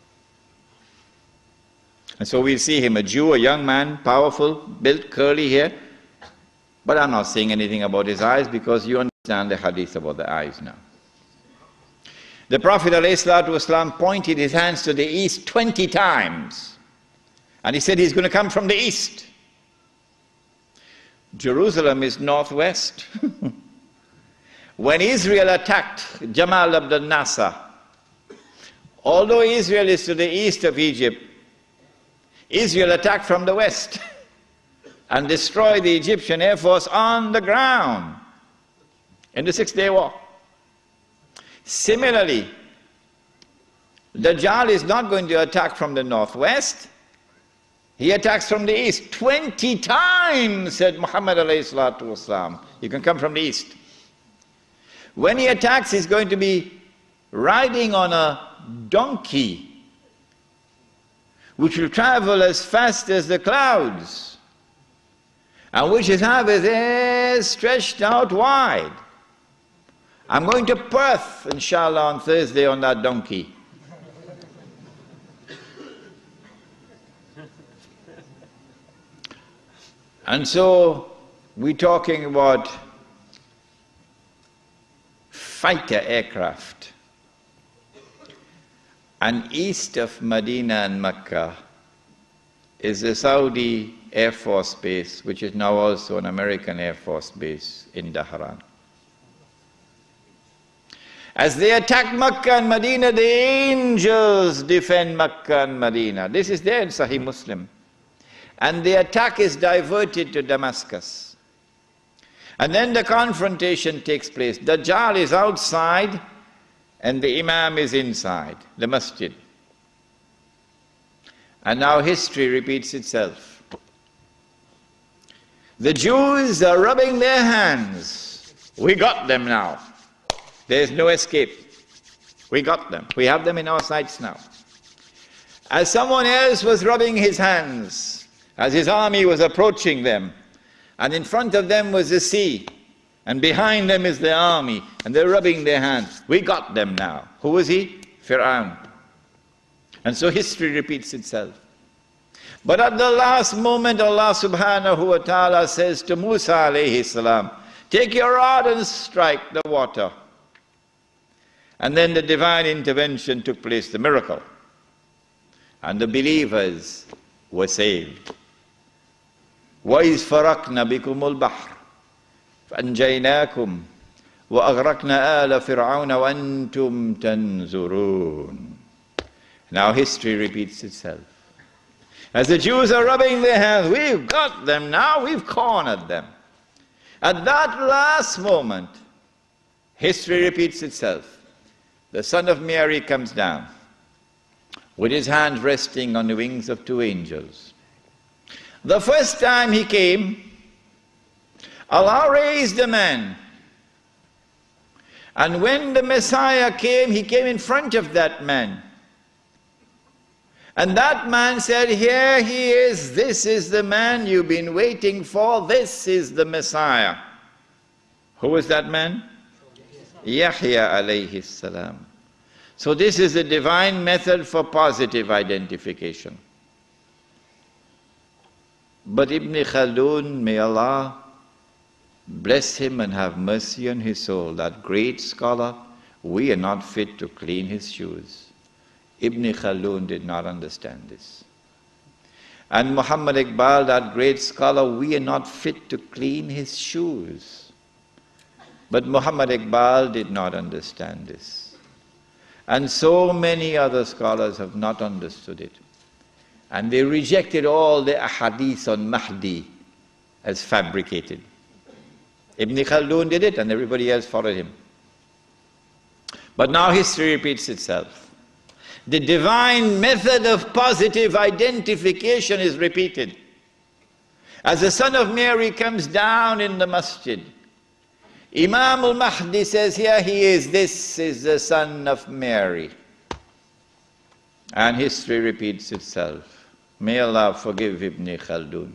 And so we'll see him, a Jew, a young man, powerful, built, curly hair. But I'm not saying anything about his eyes because you understand the hadith about the eyes now. The Prophet ﷺ pointed his hands to the east 20 times. And he said he's going to come from the east. Jerusalem is northwest. When Israel attacked Jamal Abdel Nasser, although Israel is to the east of Egypt, Israel attacked from the west and destroyed the Egyptian Air Force on the ground in the Six-Day War. Similarly, Dajjal is not going to attack from the northwest. He attacks from the east. 20 times, said Muhammad alayhi salatu wasalam. You can come from the east. When he attacks, he's going to be riding on a donkey, which will travel as fast as the clouds, and which is have his ears stretched out wide. I'm going to Perth, inshallah, on Thursday on that donkey. And so we're talking about fighter aircraft. And east of Medina and Mecca is the Saudi Air Force Base, which is now also an American Air Force Base in Dhahran. As they attack Mecca and Medina, the angels defend Mecca and Medina. This is there in Sahih Muslim. And the attack is diverted to Damascus. And then the confrontation takes place. Dajjal is outside and the Imam is inside the masjid. And now history repeats itself. The Jews are rubbing their hands. We got them now. There's no escape. We got them. We have them in our sights now. As someone else was rubbing his hands, as his army was approaching them, and in front of them was the sea, and behind them is the army, and they're rubbing their hands. We got them now. Who was he? Fir'aun. And so history repeats itself. But at the last moment, Allah subhanahu wa ta'ala says to Musa alayhi salam, take your rod and strike the water. And then the divine intervention took place, the miracle. And the believers were saved. وَإِذْ فَرَقْنَا بِكُمُ الْبَحْرِ فَأَنْجَيْنَاكُمْ وَأَغْرَقْنَا آلَ فِرْعَوْنَ وَأَنْتُمْ تَنْظُرُونَ. Now history repeats itself. As the Jews are rubbing their hands, we've got them now, we've cornered them. At that last moment, history repeats itself. The son of Mary comes down with his hands resting on the wings of two angels. The first time he came, Allah raised a man. And when the Messiah came, he came in front of that man. And that man said, here he is, this is the man you've been waiting for, this is the Messiah. Who was that man? Yahya alayhi salam. So this is a divine method for positive identification. But Ibn Khaldun, may Allah bless him and have mercy on his soul, that great scholar, we are not fit to clean his shoes. Ibn Khaldun did not understand this. And Muhammad Iqbal, that great scholar, we are not fit to clean his shoes. But Muhammad Iqbal did not understand this. And so many other scholars have not understood it. And they rejected all the ahadith on Mahdi as fabricated. Ibn Khaldun did it and everybody else followed him. But now history repeats itself. The divine method of positive identification is repeated. As the son of Mary comes down in the masjid, Imam al-Mahdi says, here he is, this is the son of Mary. And history repeats itself. May Allah forgive Ibn Khaldun.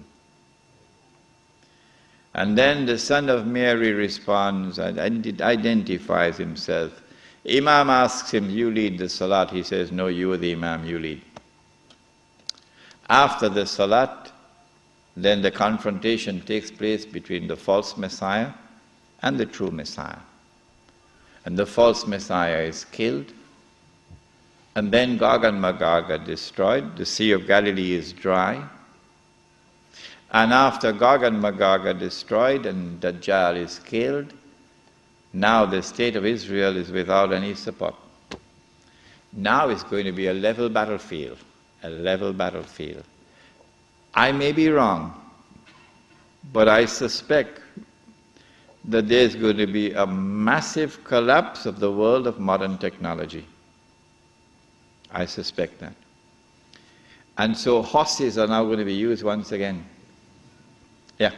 And then the son of Mary responds and identifies himself. Imam asks him, you lead the salat. He says, no, you are the Imam, you lead. After the salat, then the confrontation takes place between the false Messiah and the true Messiah. And the false Messiah is killed. And then Gog and Magog are destroyed. The Sea of Galilee is dry. And after Gog and Magog are destroyed and Dajjal is killed, now the state of Israel is without any support. Now it's going to be a level battlefield. A level battlefield. I may be wrong, but I suspect that there's going to be a massive collapse of the world of modern technology. I suspect that. And so horses are now going to be used once again. Yeah.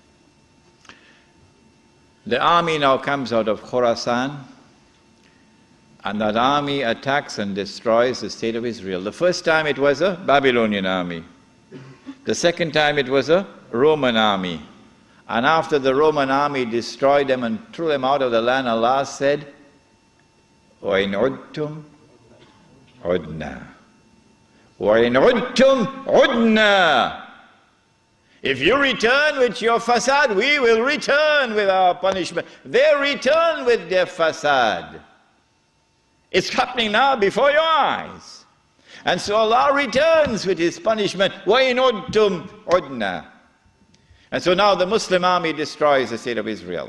The army now comes out of Khorasan, and that army attacks and destroys the state of Israel. The first time it was a Babylonian army. The second time it was a Roman army. And after the Roman army destroyed them and threw them out of the land, Allah said, وَإِنْ عُدْتُمْ عُدْنَا وَإِنْ عُدْتُمْ عُدْنَا. If you return with your fasad, we will return with our punishment. They return with their fasad. It's happening now before your eyes. And so Allah returns with His punishment. وَإِنْ عُدْتُمْ عُدْنَا. And so now the Muslim army destroys the state of Israel.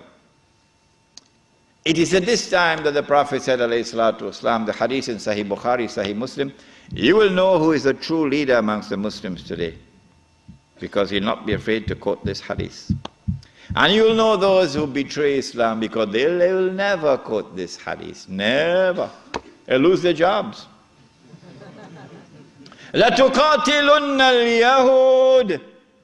It is at this time that the Prophet said, alayhi salatu wasalam, the hadith in Sahih Bukhari, Sahih Muslim, you will know who is the true leader amongst the Muslims today. Because he'll not be afraid to quote this hadith. And you will know those who betray Islam because they will never quote this hadith. Never. They'll lose their jobs. لَتُقَاتِلُنَّ الْيَهُودِ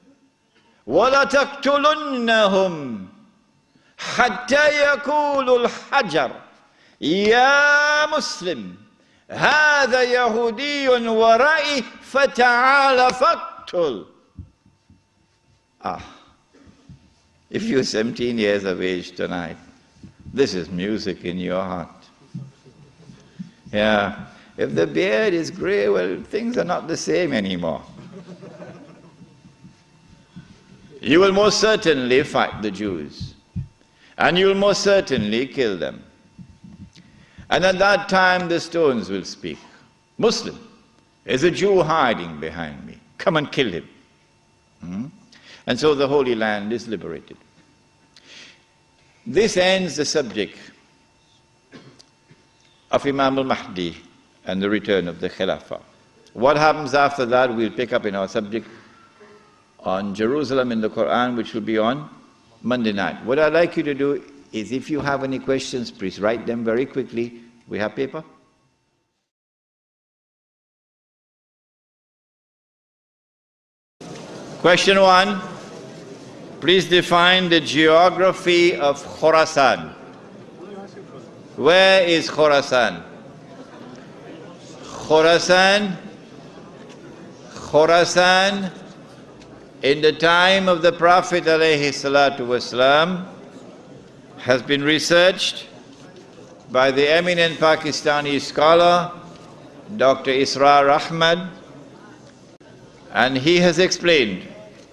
وَلَتَقْتُلُنَّهُمْ حَتَّى يَقُولُ الْحَجَرُ يَا مُسْلِمْ هَذَا يَهُودِيٌّ وَرَائِي فَتَعَالَ فَاقْتُلْ. If you're 17 years of age tonight, this is music in your heart. Yeah. If the beard is grey, well, things are not the same anymore. You will most certainly fight the Jews. And you will most certainly kill them. And at that time the stones will speak. Muslim, there's a Jew hiding behind me. Come and kill him. And so the Holy Land is liberated. This ends the subject of Imam al-Mahdi and the return of the Khilafah. What happens after that we'll pick up in our subject on Jerusalem in the Quran, which will be on Monday night. What I'd like you to do is, if you have any questions, please write them very quickly. We have paper? Question 1. Please define the geography of Khorasan. Where is Khorasan? Khorasan, in the time of the Prophet ﷺ, has been researched by the eminent Pakistani scholar, Dr. Israr Ahmad, and he has explained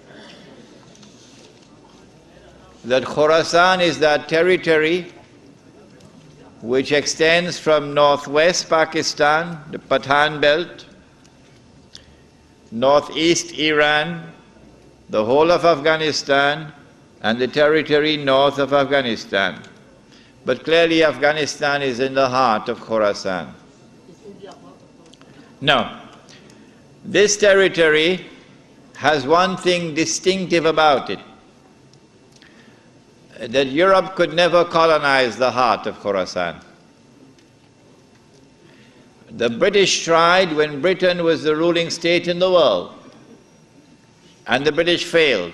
that Khorasan is that territory which extends from northwest Pakistan, the Pathan belt, northeast Iran, the whole of Afghanistan, and the territory north of Afghanistan. But clearly Afghanistan is in the heart of Khorasan. No. This territory has one thing distinctive about it, that Europe could never colonize the heart of Khorasan. The British tried when Britain was the ruling state in the world, and the British failed.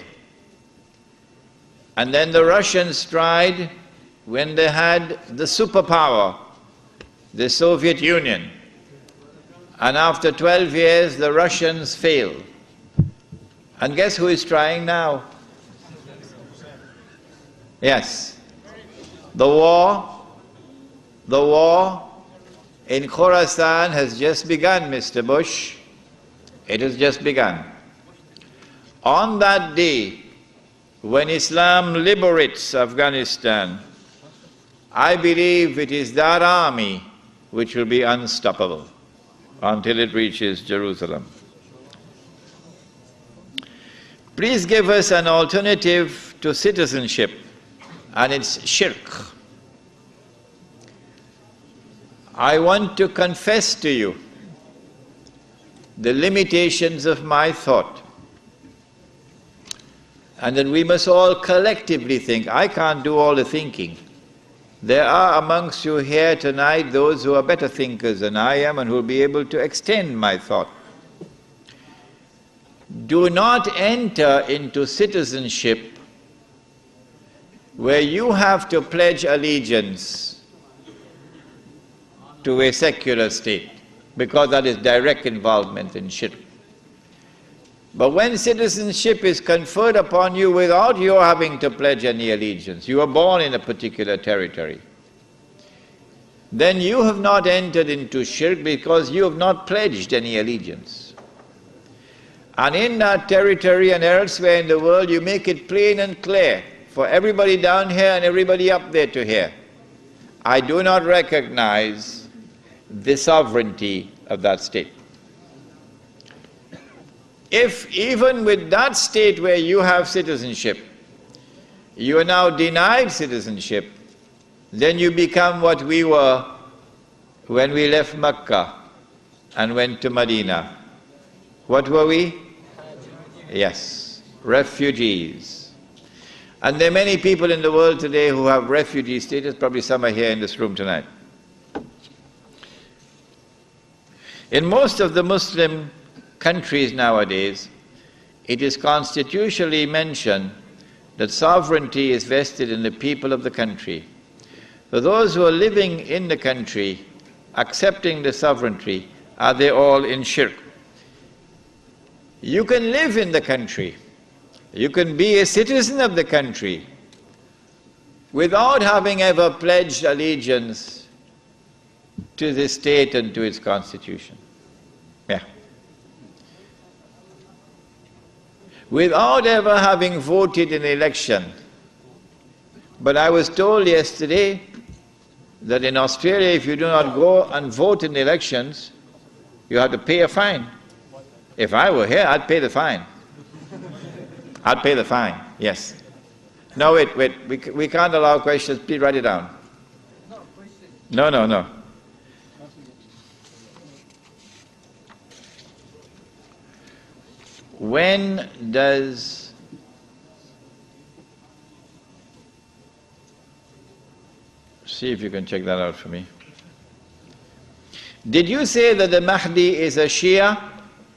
And then the Russians tried when they had the superpower, the Soviet Union. And after 12 years, the Russians failed. And guess who is trying now? Yes. The war in Khorasan has just begun, Mr. Bush. It has just begun. On that day, when Islam liberates Afghanistan, I believe it is that army which will be unstoppable until it reaches Jerusalem. Please give us an alternative to citizenship, and it's shirk. I want to confess to you the limitations of my thought, and that we must all collectively think. I can't do all the thinking. There are amongst you here tonight those who are better thinkers than I am and who will be able to extend my thought. Do not enter into citizenship where you have to pledge allegiance to a secular state, because that is direct involvement in shirk. But when citizenship is conferred upon you without your having to pledge any allegiance, you are born in a particular territory, then you have not entered into shirk because you have not pledged any allegiance. And in that territory and elsewhere in the world, you make it plain and clear for everybody down here and everybody up there to hear: I do not recognize the sovereignty of that state. If even with that state where you have citizenship, you are now denied citizenship, then you become what we were when we left Mecca and went to Medina. What were we? Yes, refugees. And there are many people in the world today who have refugee status. Probably some are here in this room tonight. In most of the Muslim countries nowadays, it is constitutionally mentioned that sovereignty is vested in the people of the country. So those who are living in the country, accepting the sovereignty, are they all in shirk? You can live in the country, you can be a citizen of the country without having ever pledged allegiance to the state and to its constitution. Yeah. Without ever having voted in an election. But I was told yesterday that in Australia, if you do not go and vote in the elections, you have to pay a fine. If I were here, I'd pay the fine. I'd pay the fine, yes. No, wait, we can't allow questions. Please write it down. No. When does see if you can check that out for me. Did you say that the Mahdi is a Shia?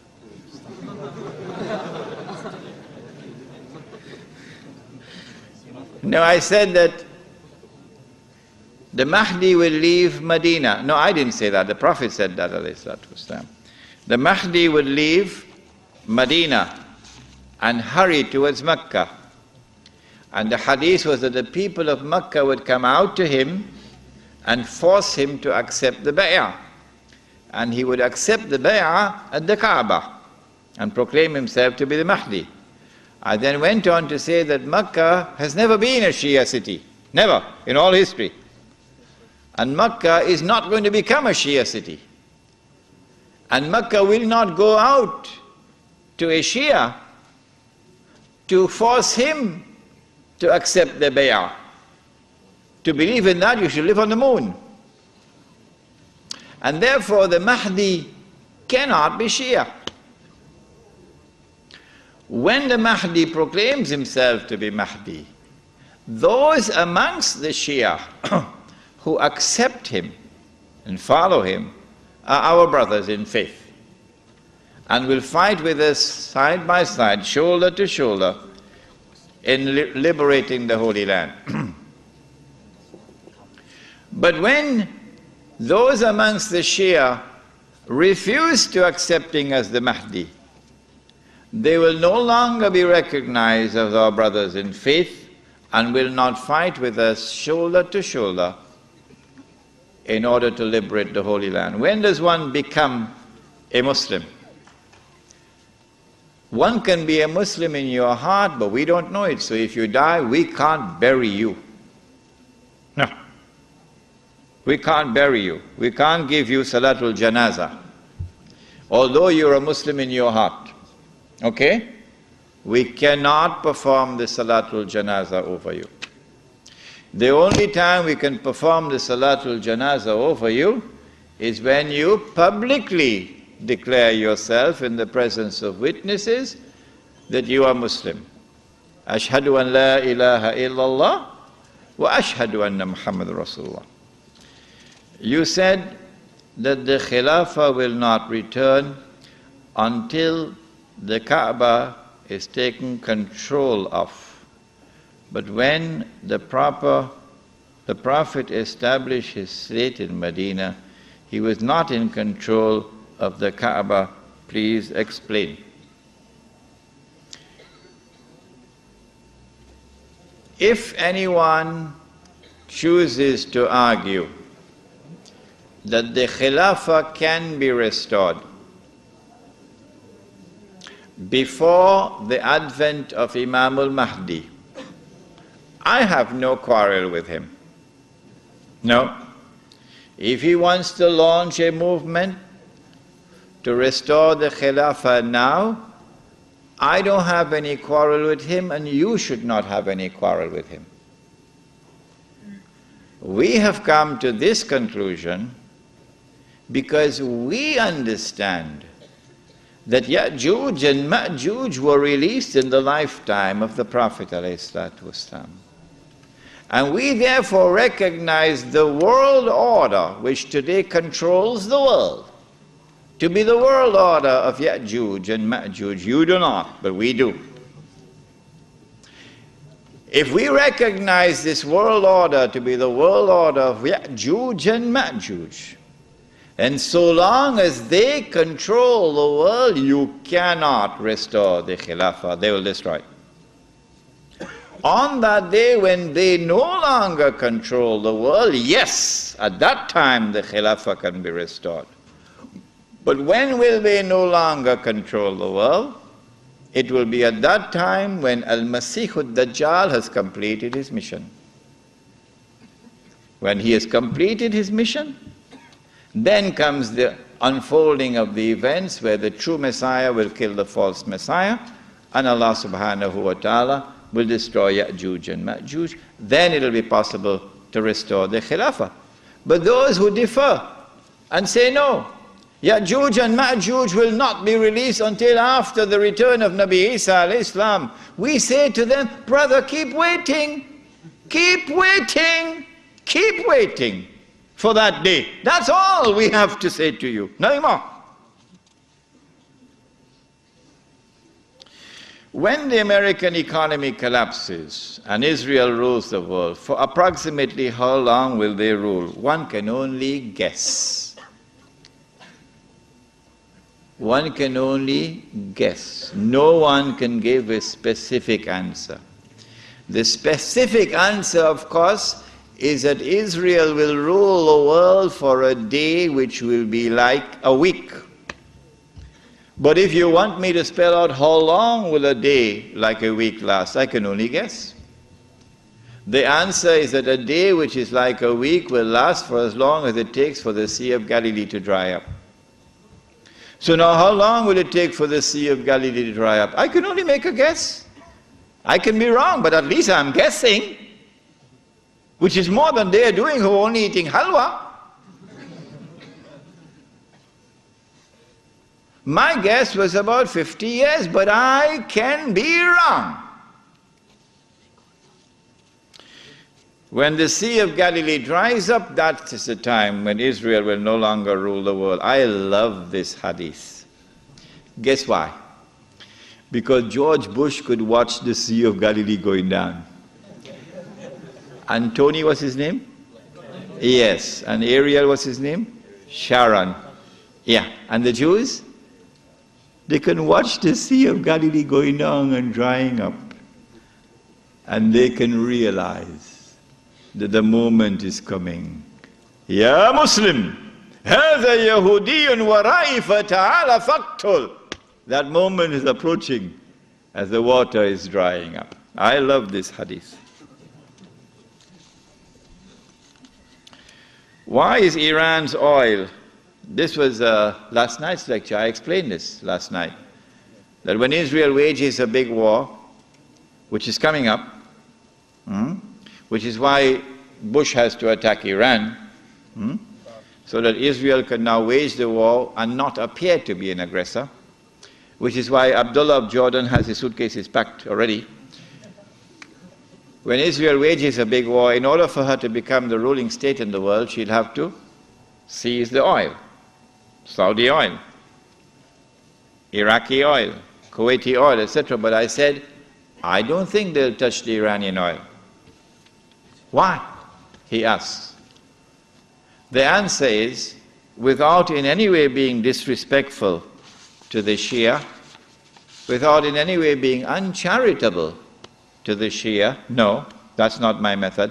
No, I said that the Mahdi will leave Medina. No, I didn't say that. The Prophet said that, alayhi salatu wasalam. The Mahdi will leave Medina and hurry towards Mecca. And the hadith was that the people of Mecca would come out to him and force him to accept the bay'ah. And he would accept the bay'ah at the Kaaba and proclaim himself to be the Mahdi. I then went on to say that Mecca has never been a Shia city. Never, in all history. And Mecca is not going to become a Shia city. And Mecca will not go out to a Shia to force him to accept the bay'ah. To believe in that, you should live on the moon. And therefore the Mahdi cannot be Shia. When the Mahdi proclaims himself to be Mahdi, those amongst the Shia who accept him and follow him are our brothers in faith and will fight with us side by side, shoulder to shoulder, in liberating the Holy Land. But when those amongst the Shia refuse to accept him as the Mahdi, they will no longer be recognized as our brothers in faith and will not fight with us shoulder to shoulder in order to liberate the Holy Land. When does one become a Muslim? One can be a Muslim in your heart, but we don't know it. So if you die, we can't bury you. No. We can't bury you. We can't give you Salatul Janazah, although you're a Muslim in your heart. Okay? We cannot perform the Salatul Janazah over you. The only time we can perform the Salatul Janazah over you is when you publicly declare yourself in the presence of witnesses that you are Muslim. Ashhadu an la ilaha illallah wa ashhadu anna Muhammad Rasulullah. You said that the Khilafah will not return until the Kaaba is taken control of. But when the Prophet established his state in Medina, he was not in control of the Kaaba. Please explain. If anyone chooses to argue that the Khilafah can be restored before the advent of Imam al-Mahdi, I have no quarrel with him. No. If he wants to launch a movement to restore the Khilafah now, I don't have any quarrel with him, and you should not have any quarrel with him. We have come to this conclusion because we understand that Ya'juj and Ma'juj were released in the lifetime of the Prophet ﷺ. And we therefore recognize the world order which today controls the world to be the world order of Ya'juj and Ma'juj. You do not, but we do. If we recognize this world order to be the world order of Ya'juj and Ma'juj, and so long as they control the world, you cannot restore the Khilafah. They will destroy it. On that day when they no longer control the world, yes, at that time the Khilafah can be restored. But when will they no longer control the world? It will be at that time when Al-Masih ad-Dajjal has completed his mission. When he has completed his mission, then comes the unfolding of the events where the true Messiah will kill the false Messiah, and Allah subhanahu wa ta'ala will destroy Ya'juj and Ma'juj. Then it will be possible to restore the Khilafah. But those who differ and say no, Ya'juj and Ma'juj will not be released until after the return of Nabi Isa alayhi salam, we say to them, brother, keep waiting for that day. That's all we have to say to you, nothing more. When the American economy collapses and Israel rules the world, for approximately how long will they rule? One can only guess. One can only guess. No one can give a specific answer. The specific answer, of course, is that Israel will rule the world for a day which will be like a week. But if you want me to spell out how long will a day like a week last, I can only guess. The answer is that a day which is like a week will last for as long as it takes for the Sea of Galilee to dry up. So now how long will it take for the Sea of Galilee to dry up? I can only make a guess. I can be wrong, but at least I'm guessing, which is more than they are doing who are only eating halwa. My guess was about 50 years, but I can be wrong. When the Sea of Galilee dries up, that is the time when Israel will no longer rule the world. I love this hadith. Guess why? Because George Bush could watch the Sea of Galilee going down. And Tony, what's his name? Yes. And Ariel, what's his name? Sharon. Yeah. And the Jews? They can watch the Sea of Galilee going down and drying up. And they can realize that the moment is coming. Ya Muslim, هذا يهودي ورائي فتعال فاقتل. That moment is approaching as the water is drying up. I love this hadith. Why is Iran's oil? This was last night's lecture. I explained this last night. That when Israel wages a big war, which is coming up, which is why Bush has to attack Iran, so that Israel can now wage the war and not appear to be an aggressor, which is why Abdullah of Jordan has his suitcases packed already. When Israel wages a big war, in order for her to become the ruling state in the world, she'll have to seize the oil. Saudi oil, Iraqi oil, Kuwaiti oil, etc. But I said, I don't think they'll touch the Iranian oil. Why? He asks. The answer is, without in any way being disrespectful to the Shia, without in any way being uncharitable to the Shia, no, that's not my method.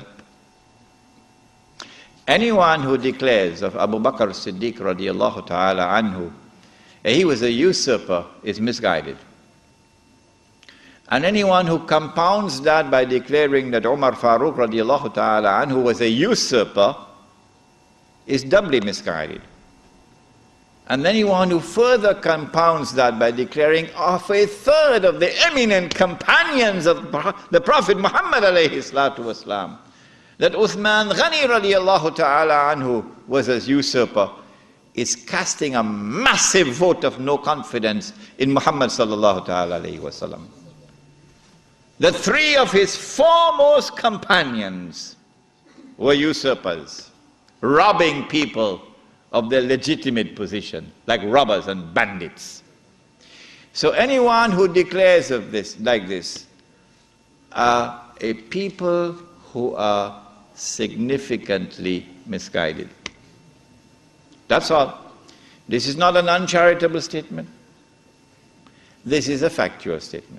Anyone who declares of Abu Bakr Siddiq radiallahu ta'ala anhu, he was a usurper, is misguided. And anyone who compounds that by declaring that Umar Farooq radiallahu ta'ala anhu was a usurper is doubly misguided. And anyone who further compounds that by declaring of a third of the eminent companions of the Prophet Muhammad alayhi salatu wasalam, that Uthman Ghani radiallahu ta'ala anhu was a usurper, is casting a massive vote of no confidence in Muhammad sallallahu ta'ala alayhi wasallam. The three of his foremost companions were usurpers, robbing people of their legitimate position, like robbers and bandits. So anyone who declares of this, like this, are a people who are significantly misguided. That's all. This is not an uncharitable statement. This is a factual statement.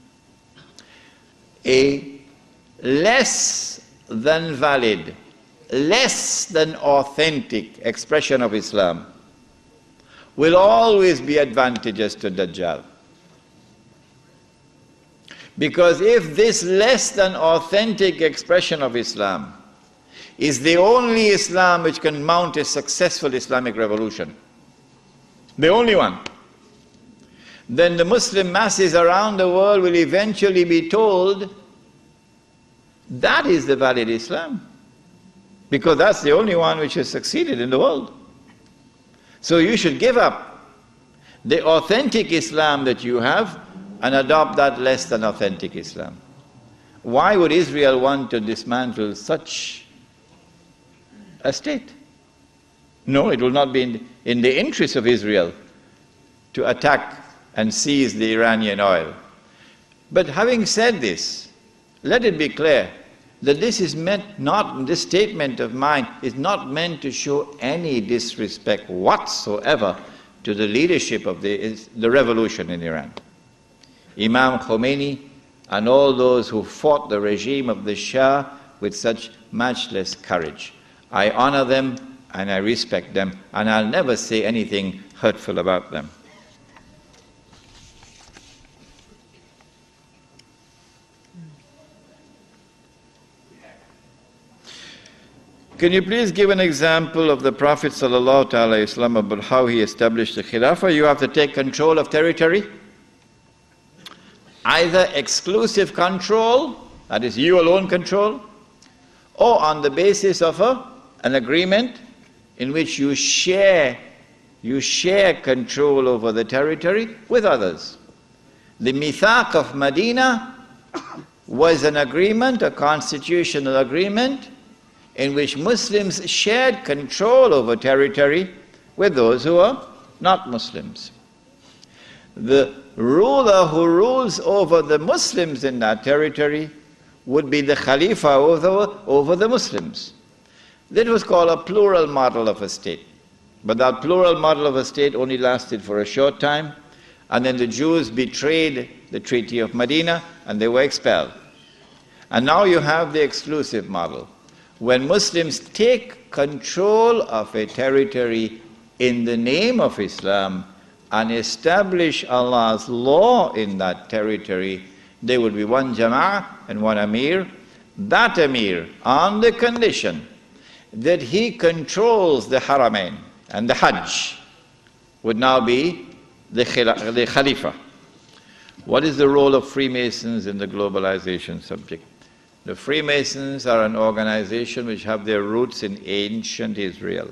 A less than valid, less than authentic expression of Islam will always be advantageous to Dajjal. Because if this less than authentic expression of Islam is the only Islam which can mount a successful Islamic revolution, the only one, then the Muslim masses around the world will eventually be told that is the valid Islam, because that's the only one which has succeeded in the world. So you should give up the authentic Islam that you have and adopt that less than authentic Islam. Why would Israel want to dismantle such a state? No, it will not be in the interest of Israel to attack and seize the Iranian oil. But having said this, let it be clear that this is meant not, this statement of mine is not meant to show any disrespect whatsoever to the leadership of the revolution in Iran. Imam Khomeini and all those who fought the regime of the Shah with such matchless courage. I honor them and I respect them, and I'll never say anything hurtful about them. Can you please give an example of the Prophet ﷺ about how he established the Khilafah? You have to take control of territory. Either exclusive control, that is you alone control, or on the basis of an agreement in which you share you share control over the territory with others. The Mithaq of Medina was an agreement, a constitutional agreement, in which Muslims shared control over territory with those who are not Muslims. The ruler who rules over the Muslims in that territory would be the Khalifa over the Muslims. That was called a plural model of a state. But that plural model of a state only lasted for a short time, and then the Jews betrayed the Treaty of Medina and they were expelled. And now you have the exclusive model. When Muslims take control of a territory in the name of Islam and establish Allah's law in that territory, there will be one Jama'ah and one Amir. That Amir, on the condition that he controls the Haramain and the Hajj, would now be the Khalifa. What is the role of Freemasons in the globalization subject? The Freemasons are an organization which have their roots in ancient Israel,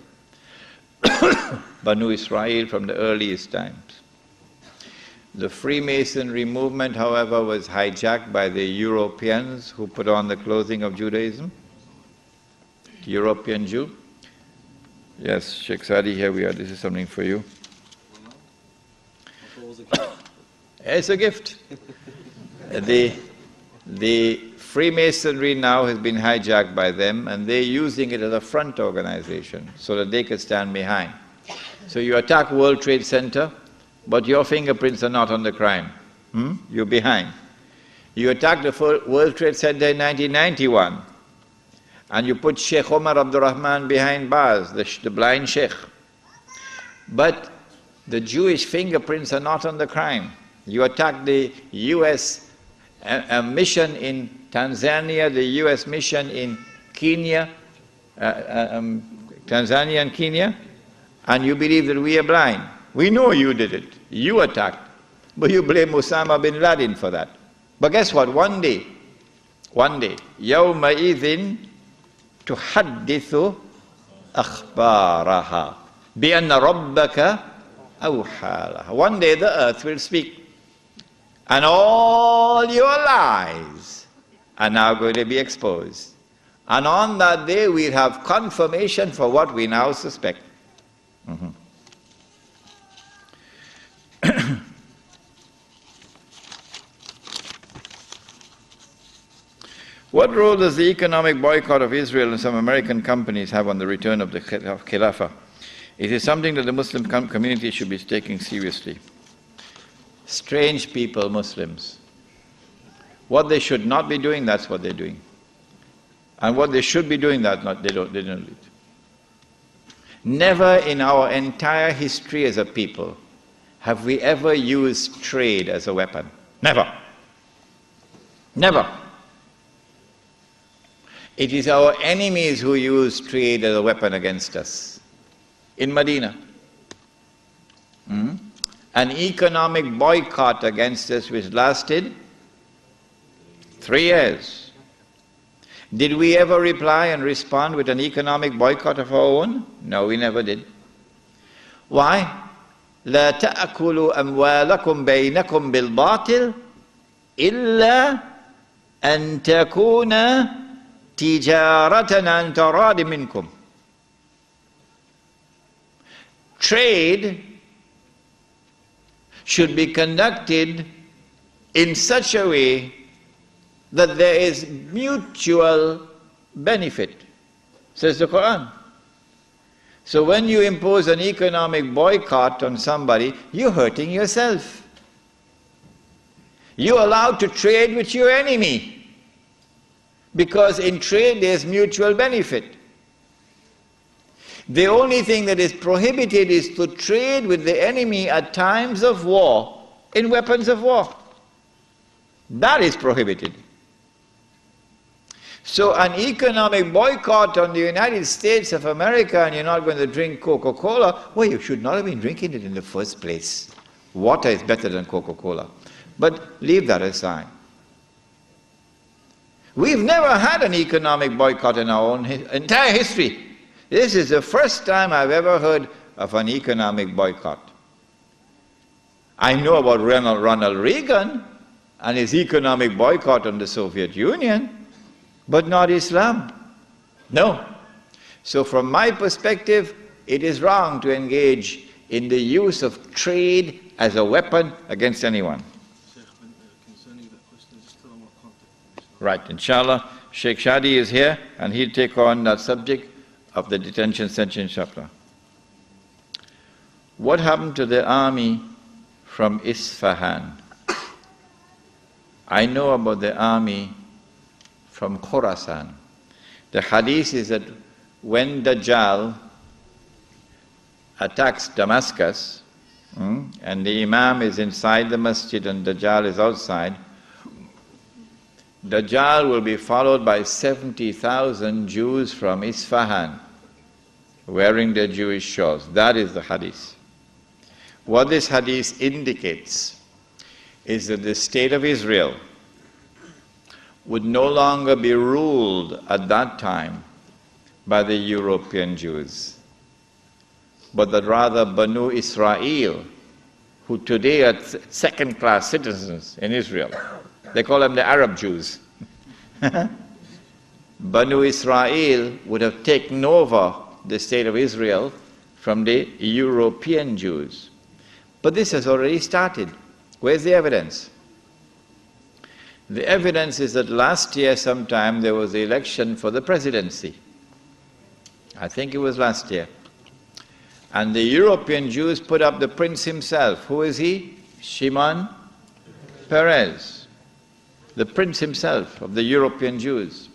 Banu Israel from the earliest times. The Freemasonry movement, however, was hijacked by the Europeans who put on the clothing of Judaism. European Jew. Yes, Sheikh Sadi, here we are. This is something for you. It's a gift. The Freemasonry now has been hijacked by them, and they're using it as a front organization so that they could stand behind. So you attack World Trade Center, but your fingerprints are not on the crime. You're behind. You attacked the World Trade Center in 1991, and you put Sheikh Omar Abdurrahman behind bars, the blind sheikh. But the Jewish fingerprints are not on the crime. You attacked the U.S. mission in Tanzania, the U.S. mission in Kenya, Tanzania and Kenya, and you believe that we are blind. We know you did it. You attacked. But you blame Osama bin Laden for that. But guess what? One day, يَوْمَ إِذٍ تُحَدِّثُ أَخْبَارَهَا بِأَنَّ رَبَّكَ أَوْحَى لَهَا. One day the earth will speak. And all your lies are now going to be exposed. And on that day we'll have confirmation for what we now suspect. What role does the economic boycott of Israel and some American companies have on the return of the Khilafah? It is something that the Muslim community should be taking seriously. Strange people, Muslims. What they should not be doing, that's what they're doing. And what they should be doing, they don't do it. Never in our entire history as a people have we ever used trade as a weapon. Never. Never. It is our enemies who use trade as a weapon against us. In Medina, an economic boycott against us which lasted 3 years. Did we ever reply and respond with an economic boycott of our own? No, we never did. Why? لا تأكلوا أموالكم بينكم بالباطل إلا أن تكون تجارة عن تراض منكم. Trade should be conducted in such a way that there is mutual benefit, says the Quran. So when you impose an economic boycott on somebody, you're hurting yourself. You're allowed to trade with your enemy, because in trade there's mutual benefit. The only thing that is prohibited is to trade with the enemy at times of war, in weapons of war. That is prohibited. So an economic boycott on the United States of America, and you're not going to drink Coca-Cola, well, you should not have been drinking it in the first place. Water is better than Coca-Cola. But leave that aside. We've never had an economic boycott in our own entire history. This is the first time I've ever heard of an economic boycott. I know about Ronald Reagan and his economic boycott on the Soviet Union, but not Islam. No. So from my perspective, it is wrong to engage in the use of trade as a weapon against anyone. Right, inshallah, Sheikh Shadi is here and he'll take on that subject of the detention center, inshallah. What happened to the army from Isfahan? I know about the army from Khorasan. The hadith is that when Dajjal attacks Damascus, and the Imam is inside the masjid and Dajjal is outside, Dajjal will be followed by 70,000 Jews from Isfahan wearing their Jewish shawls. That is the hadith. What this hadith indicates is that the state of Israel would no longer be ruled at that time by the European Jews, but that rather Banu Israel, who today are second-class citizens in Israel, they call them the Arab Jews. Banu Israel would have taken over the state of Israel from the European Jews. But this has already started. Where's the evidence? The evidence is that last year sometime there was the election for the presidency. I think it was last year. And the European Jews put up the prince himself. Who is he? Shimon Peres. The prince himself of the European Jews.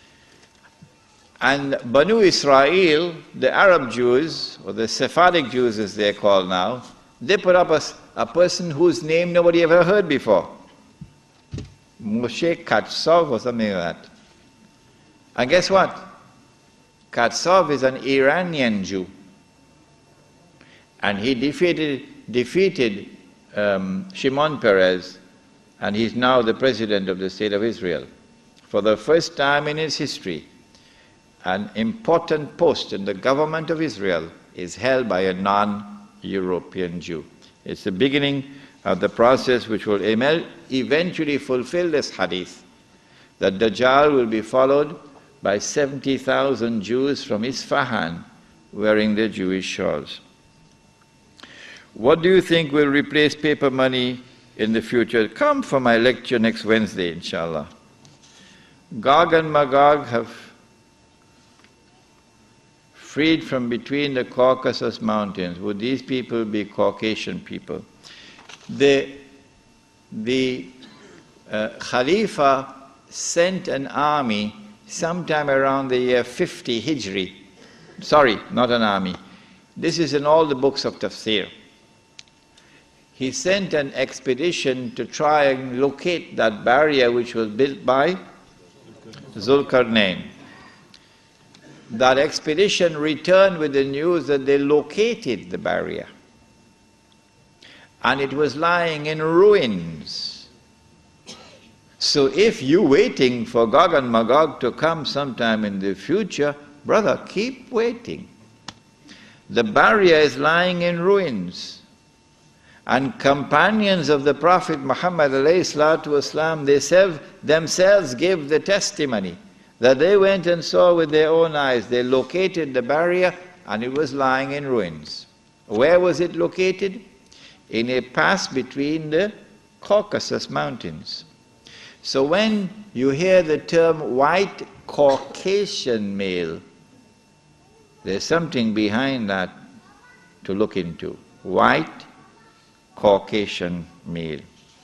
And Banu Israel, the Arab Jews, or the Sephardic Jews as they're called now, they put up a person whose name nobody ever heard before. Moshe Katsov or something like that. And guess what? Katsov is an Iranian Jew. And he defeated Shimon Peres, and he's now the president of the state of Israel. For the first time in its history, an important post in the government of Israel is held by a non-European Jew. It's the beginning of the process which will eventually fulfill this hadith, that Dajjal will be followed by 70,000 Jews from Isfahan wearing their Jewish shawls. What do you think will replace paper money in the future? Come for my lecture next Wednesday, inshallah. Gog and Magog have freed from between the Caucasus Mountains. Would these people be Caucasian people? The Khalifa sent an army sometime around the year 50 Hijri. Sorry, not an army. This is in all the books of Tafsir. He sent an expedition to try and locate that barrier which was built by Zulkarnain. That expedition returned with the news that they located the barrier. And it was lying in ruins. So if you're waiting for Gog and Magog to come sometime in the future, brother, keep waiting. The barrier is lying in ruins. And companions of the Prophet Muhammad ﷺ, they themselves gave the testimony that they went and saw with their own eyes. They located the barrier and it was lying in ruins. Where was it located? In a pass between the Caucasus Mountains. So when you hear the term white Caucasian male, there's something behind that to look into. White Caucasian male.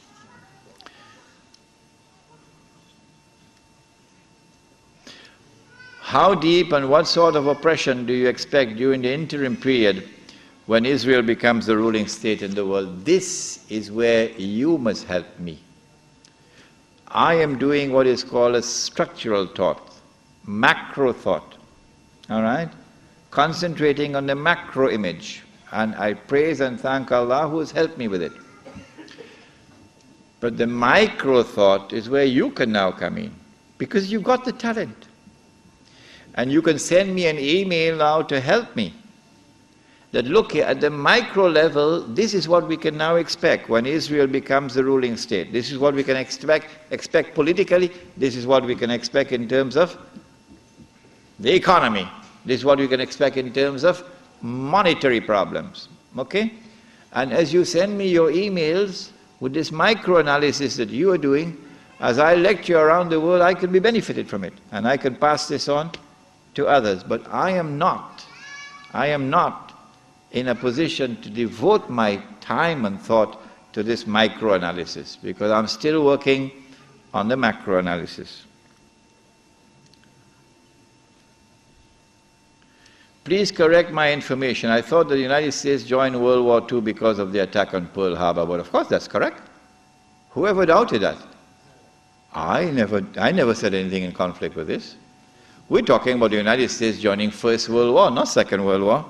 How deep and what sort of oppression do you expect during the interim period when Israel becomes the ruling state in the world? This is where you must help me. I am doing what is called a structural thought, macro thought, all right? Concentrating on the macro image. And I praise and thank Allah who has helped me with it. But the micro thought is where you can now come in, because you've got the talent. And you can send me an email now to help me. that look here, at the micro level, this is what we can now expect when Israel becomes the ruling state. This is what we can expect politically. This is what we can expect in terms of the economy. This is what we can expect in terms of monetary problems. Okay? And as you send me your emails with this micro-analysis that you are doing, as I lecture around the world, I can be benefited from it. And I can pass this on to others. But I am not in a position to devote my time and thought to this micro-analysis, because I'm still working on the macro-analysis. Please correct my information. I thought the United States joined World War II because of the attack on Pearl Harbor, but of course that's correct. Whoever doubted that? I never said anything in conflict with this. We're talking about the United States joining First World War, not Second World War.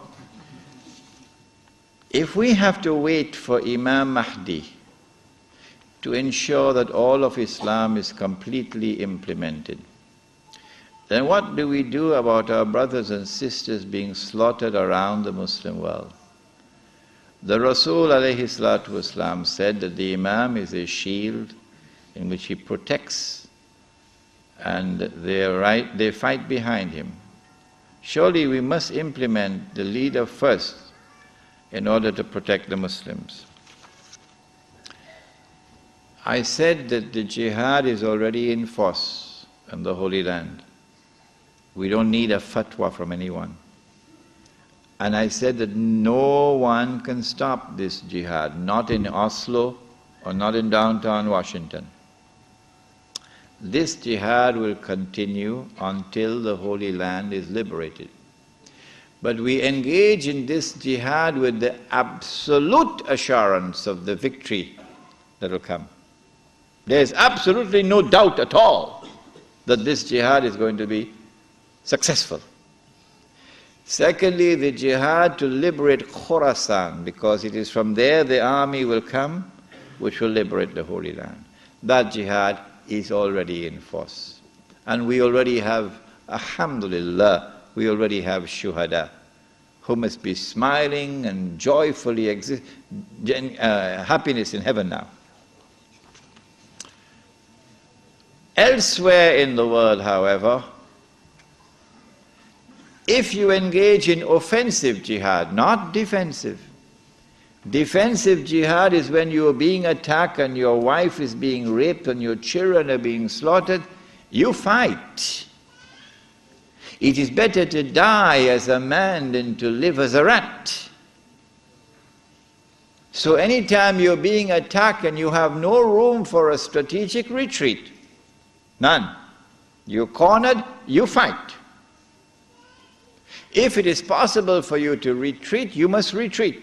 If we have to wait for Imam Mahdi to ensure that all of Islam is completely implemented, then what do we do about our brothers and sisters being slaughtered around the Muslim world? The Rasul alayhi salatu wasalam said that the Imam is a shield in which he protects, and they fight behind him. Surely we must implement the leader first in order to protect the Muslims. I said that the jihad is already in force in the Holy Land. We don't need a fatwa from anyone. And I said that no one can stop this jihad, not in Oslo or not in downtown Washington. This jihad will continue until the Holy Land is liberated. But we engage in this jihad with the absolute assurance of the victory that will come. There is absolutely no doubt at all that this jihad is going to be successful. Secondly, the jihad to liberate Khorasan, because it is from there the army will come which will liberate the Holy Land. That jihad is already in force. And we already have, alhamdulillah, we already have shuhada who must be smiling and joyfully happiness in heaven now. Elsewhere in the world, however, if you engage in offensive jihad, not defensive. Defensive jihad is when you are being attacked and your wife is being raped and your children are being slaughtered. You fight. It is better to die as a man than to live as a rat. So anytime you're being attacked and you have no room for a strategic retreat, none. You're cornered, you fight. If it is possible for you to retreat, you must retreat.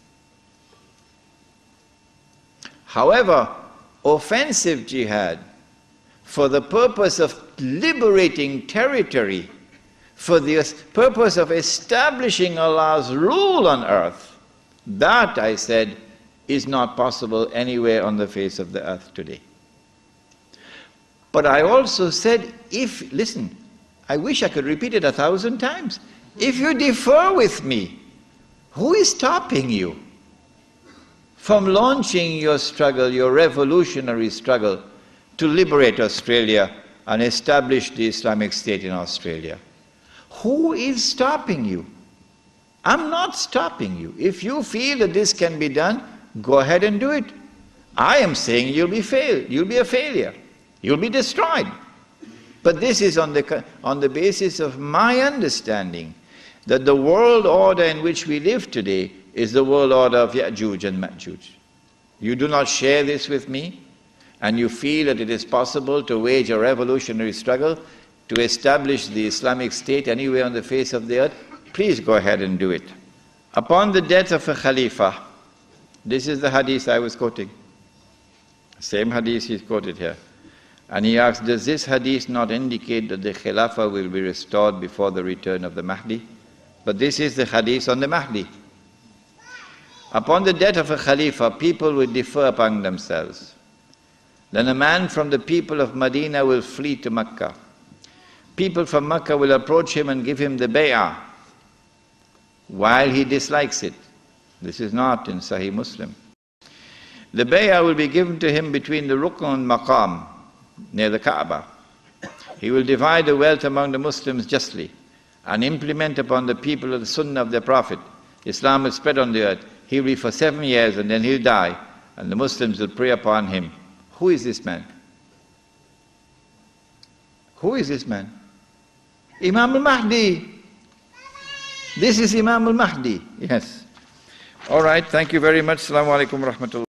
However, offensive jihad, for the purpose of liberating territory, for the purpose of establishing Allah's rule on earth, that, I said, is not possible anywhere on the face of the earth today. But I also said, listen, I wish I could repeat it 1,000 times. If you differ with me, who is stopping you from launching your struggle, your revolutionary struggle, to liberate Australia and establish the Islamic State in Australia? Who is stopping you? I'm not stopping you. If you feel that this can be done, go ahead and do it. I am saying you'll be a failure. You'll be destroyed. But this is on the basis of my understanding that the world order in which we live today is the world order of Ya'juj and Ma'juj. You do not share this with me, and you feel that it is possible to wage a revolutionary struggle to establish the Islamic State anywhere on the face of the earth, please go ahead and do it. Upon the death of a Khalifa, this is the hadith I was quoting. Same hadith he's quoted here. And he asks, does this hadith not indicate that the Khilafah will be restored before the return of the Mahdi? But this is the hadith on the Mahdi. Upon the death of a Khalifa, people will differ among themselves. Then a man from the people of Medina will flee to Mecca. People from Mecca will approach him and give him the bay'ah. while he dislikes it. This is not in Sahih Muslim. The bay'ah will be given to him between the Rukn and Maqam, near the Kaaba. He will divide the wealth among the Muslims justly and implement upon the people of the Sunnah of their Prophet. Islam will spread on the earth. He will be for 7 years and then he'll die, and the Muslims will pray upon him. Who is this man? Who is this man? Imam al-Mahdi. This is Imam al-Mahdi. Yes. All right, thank you very much. Assalamu alaikum wa rahmatullah.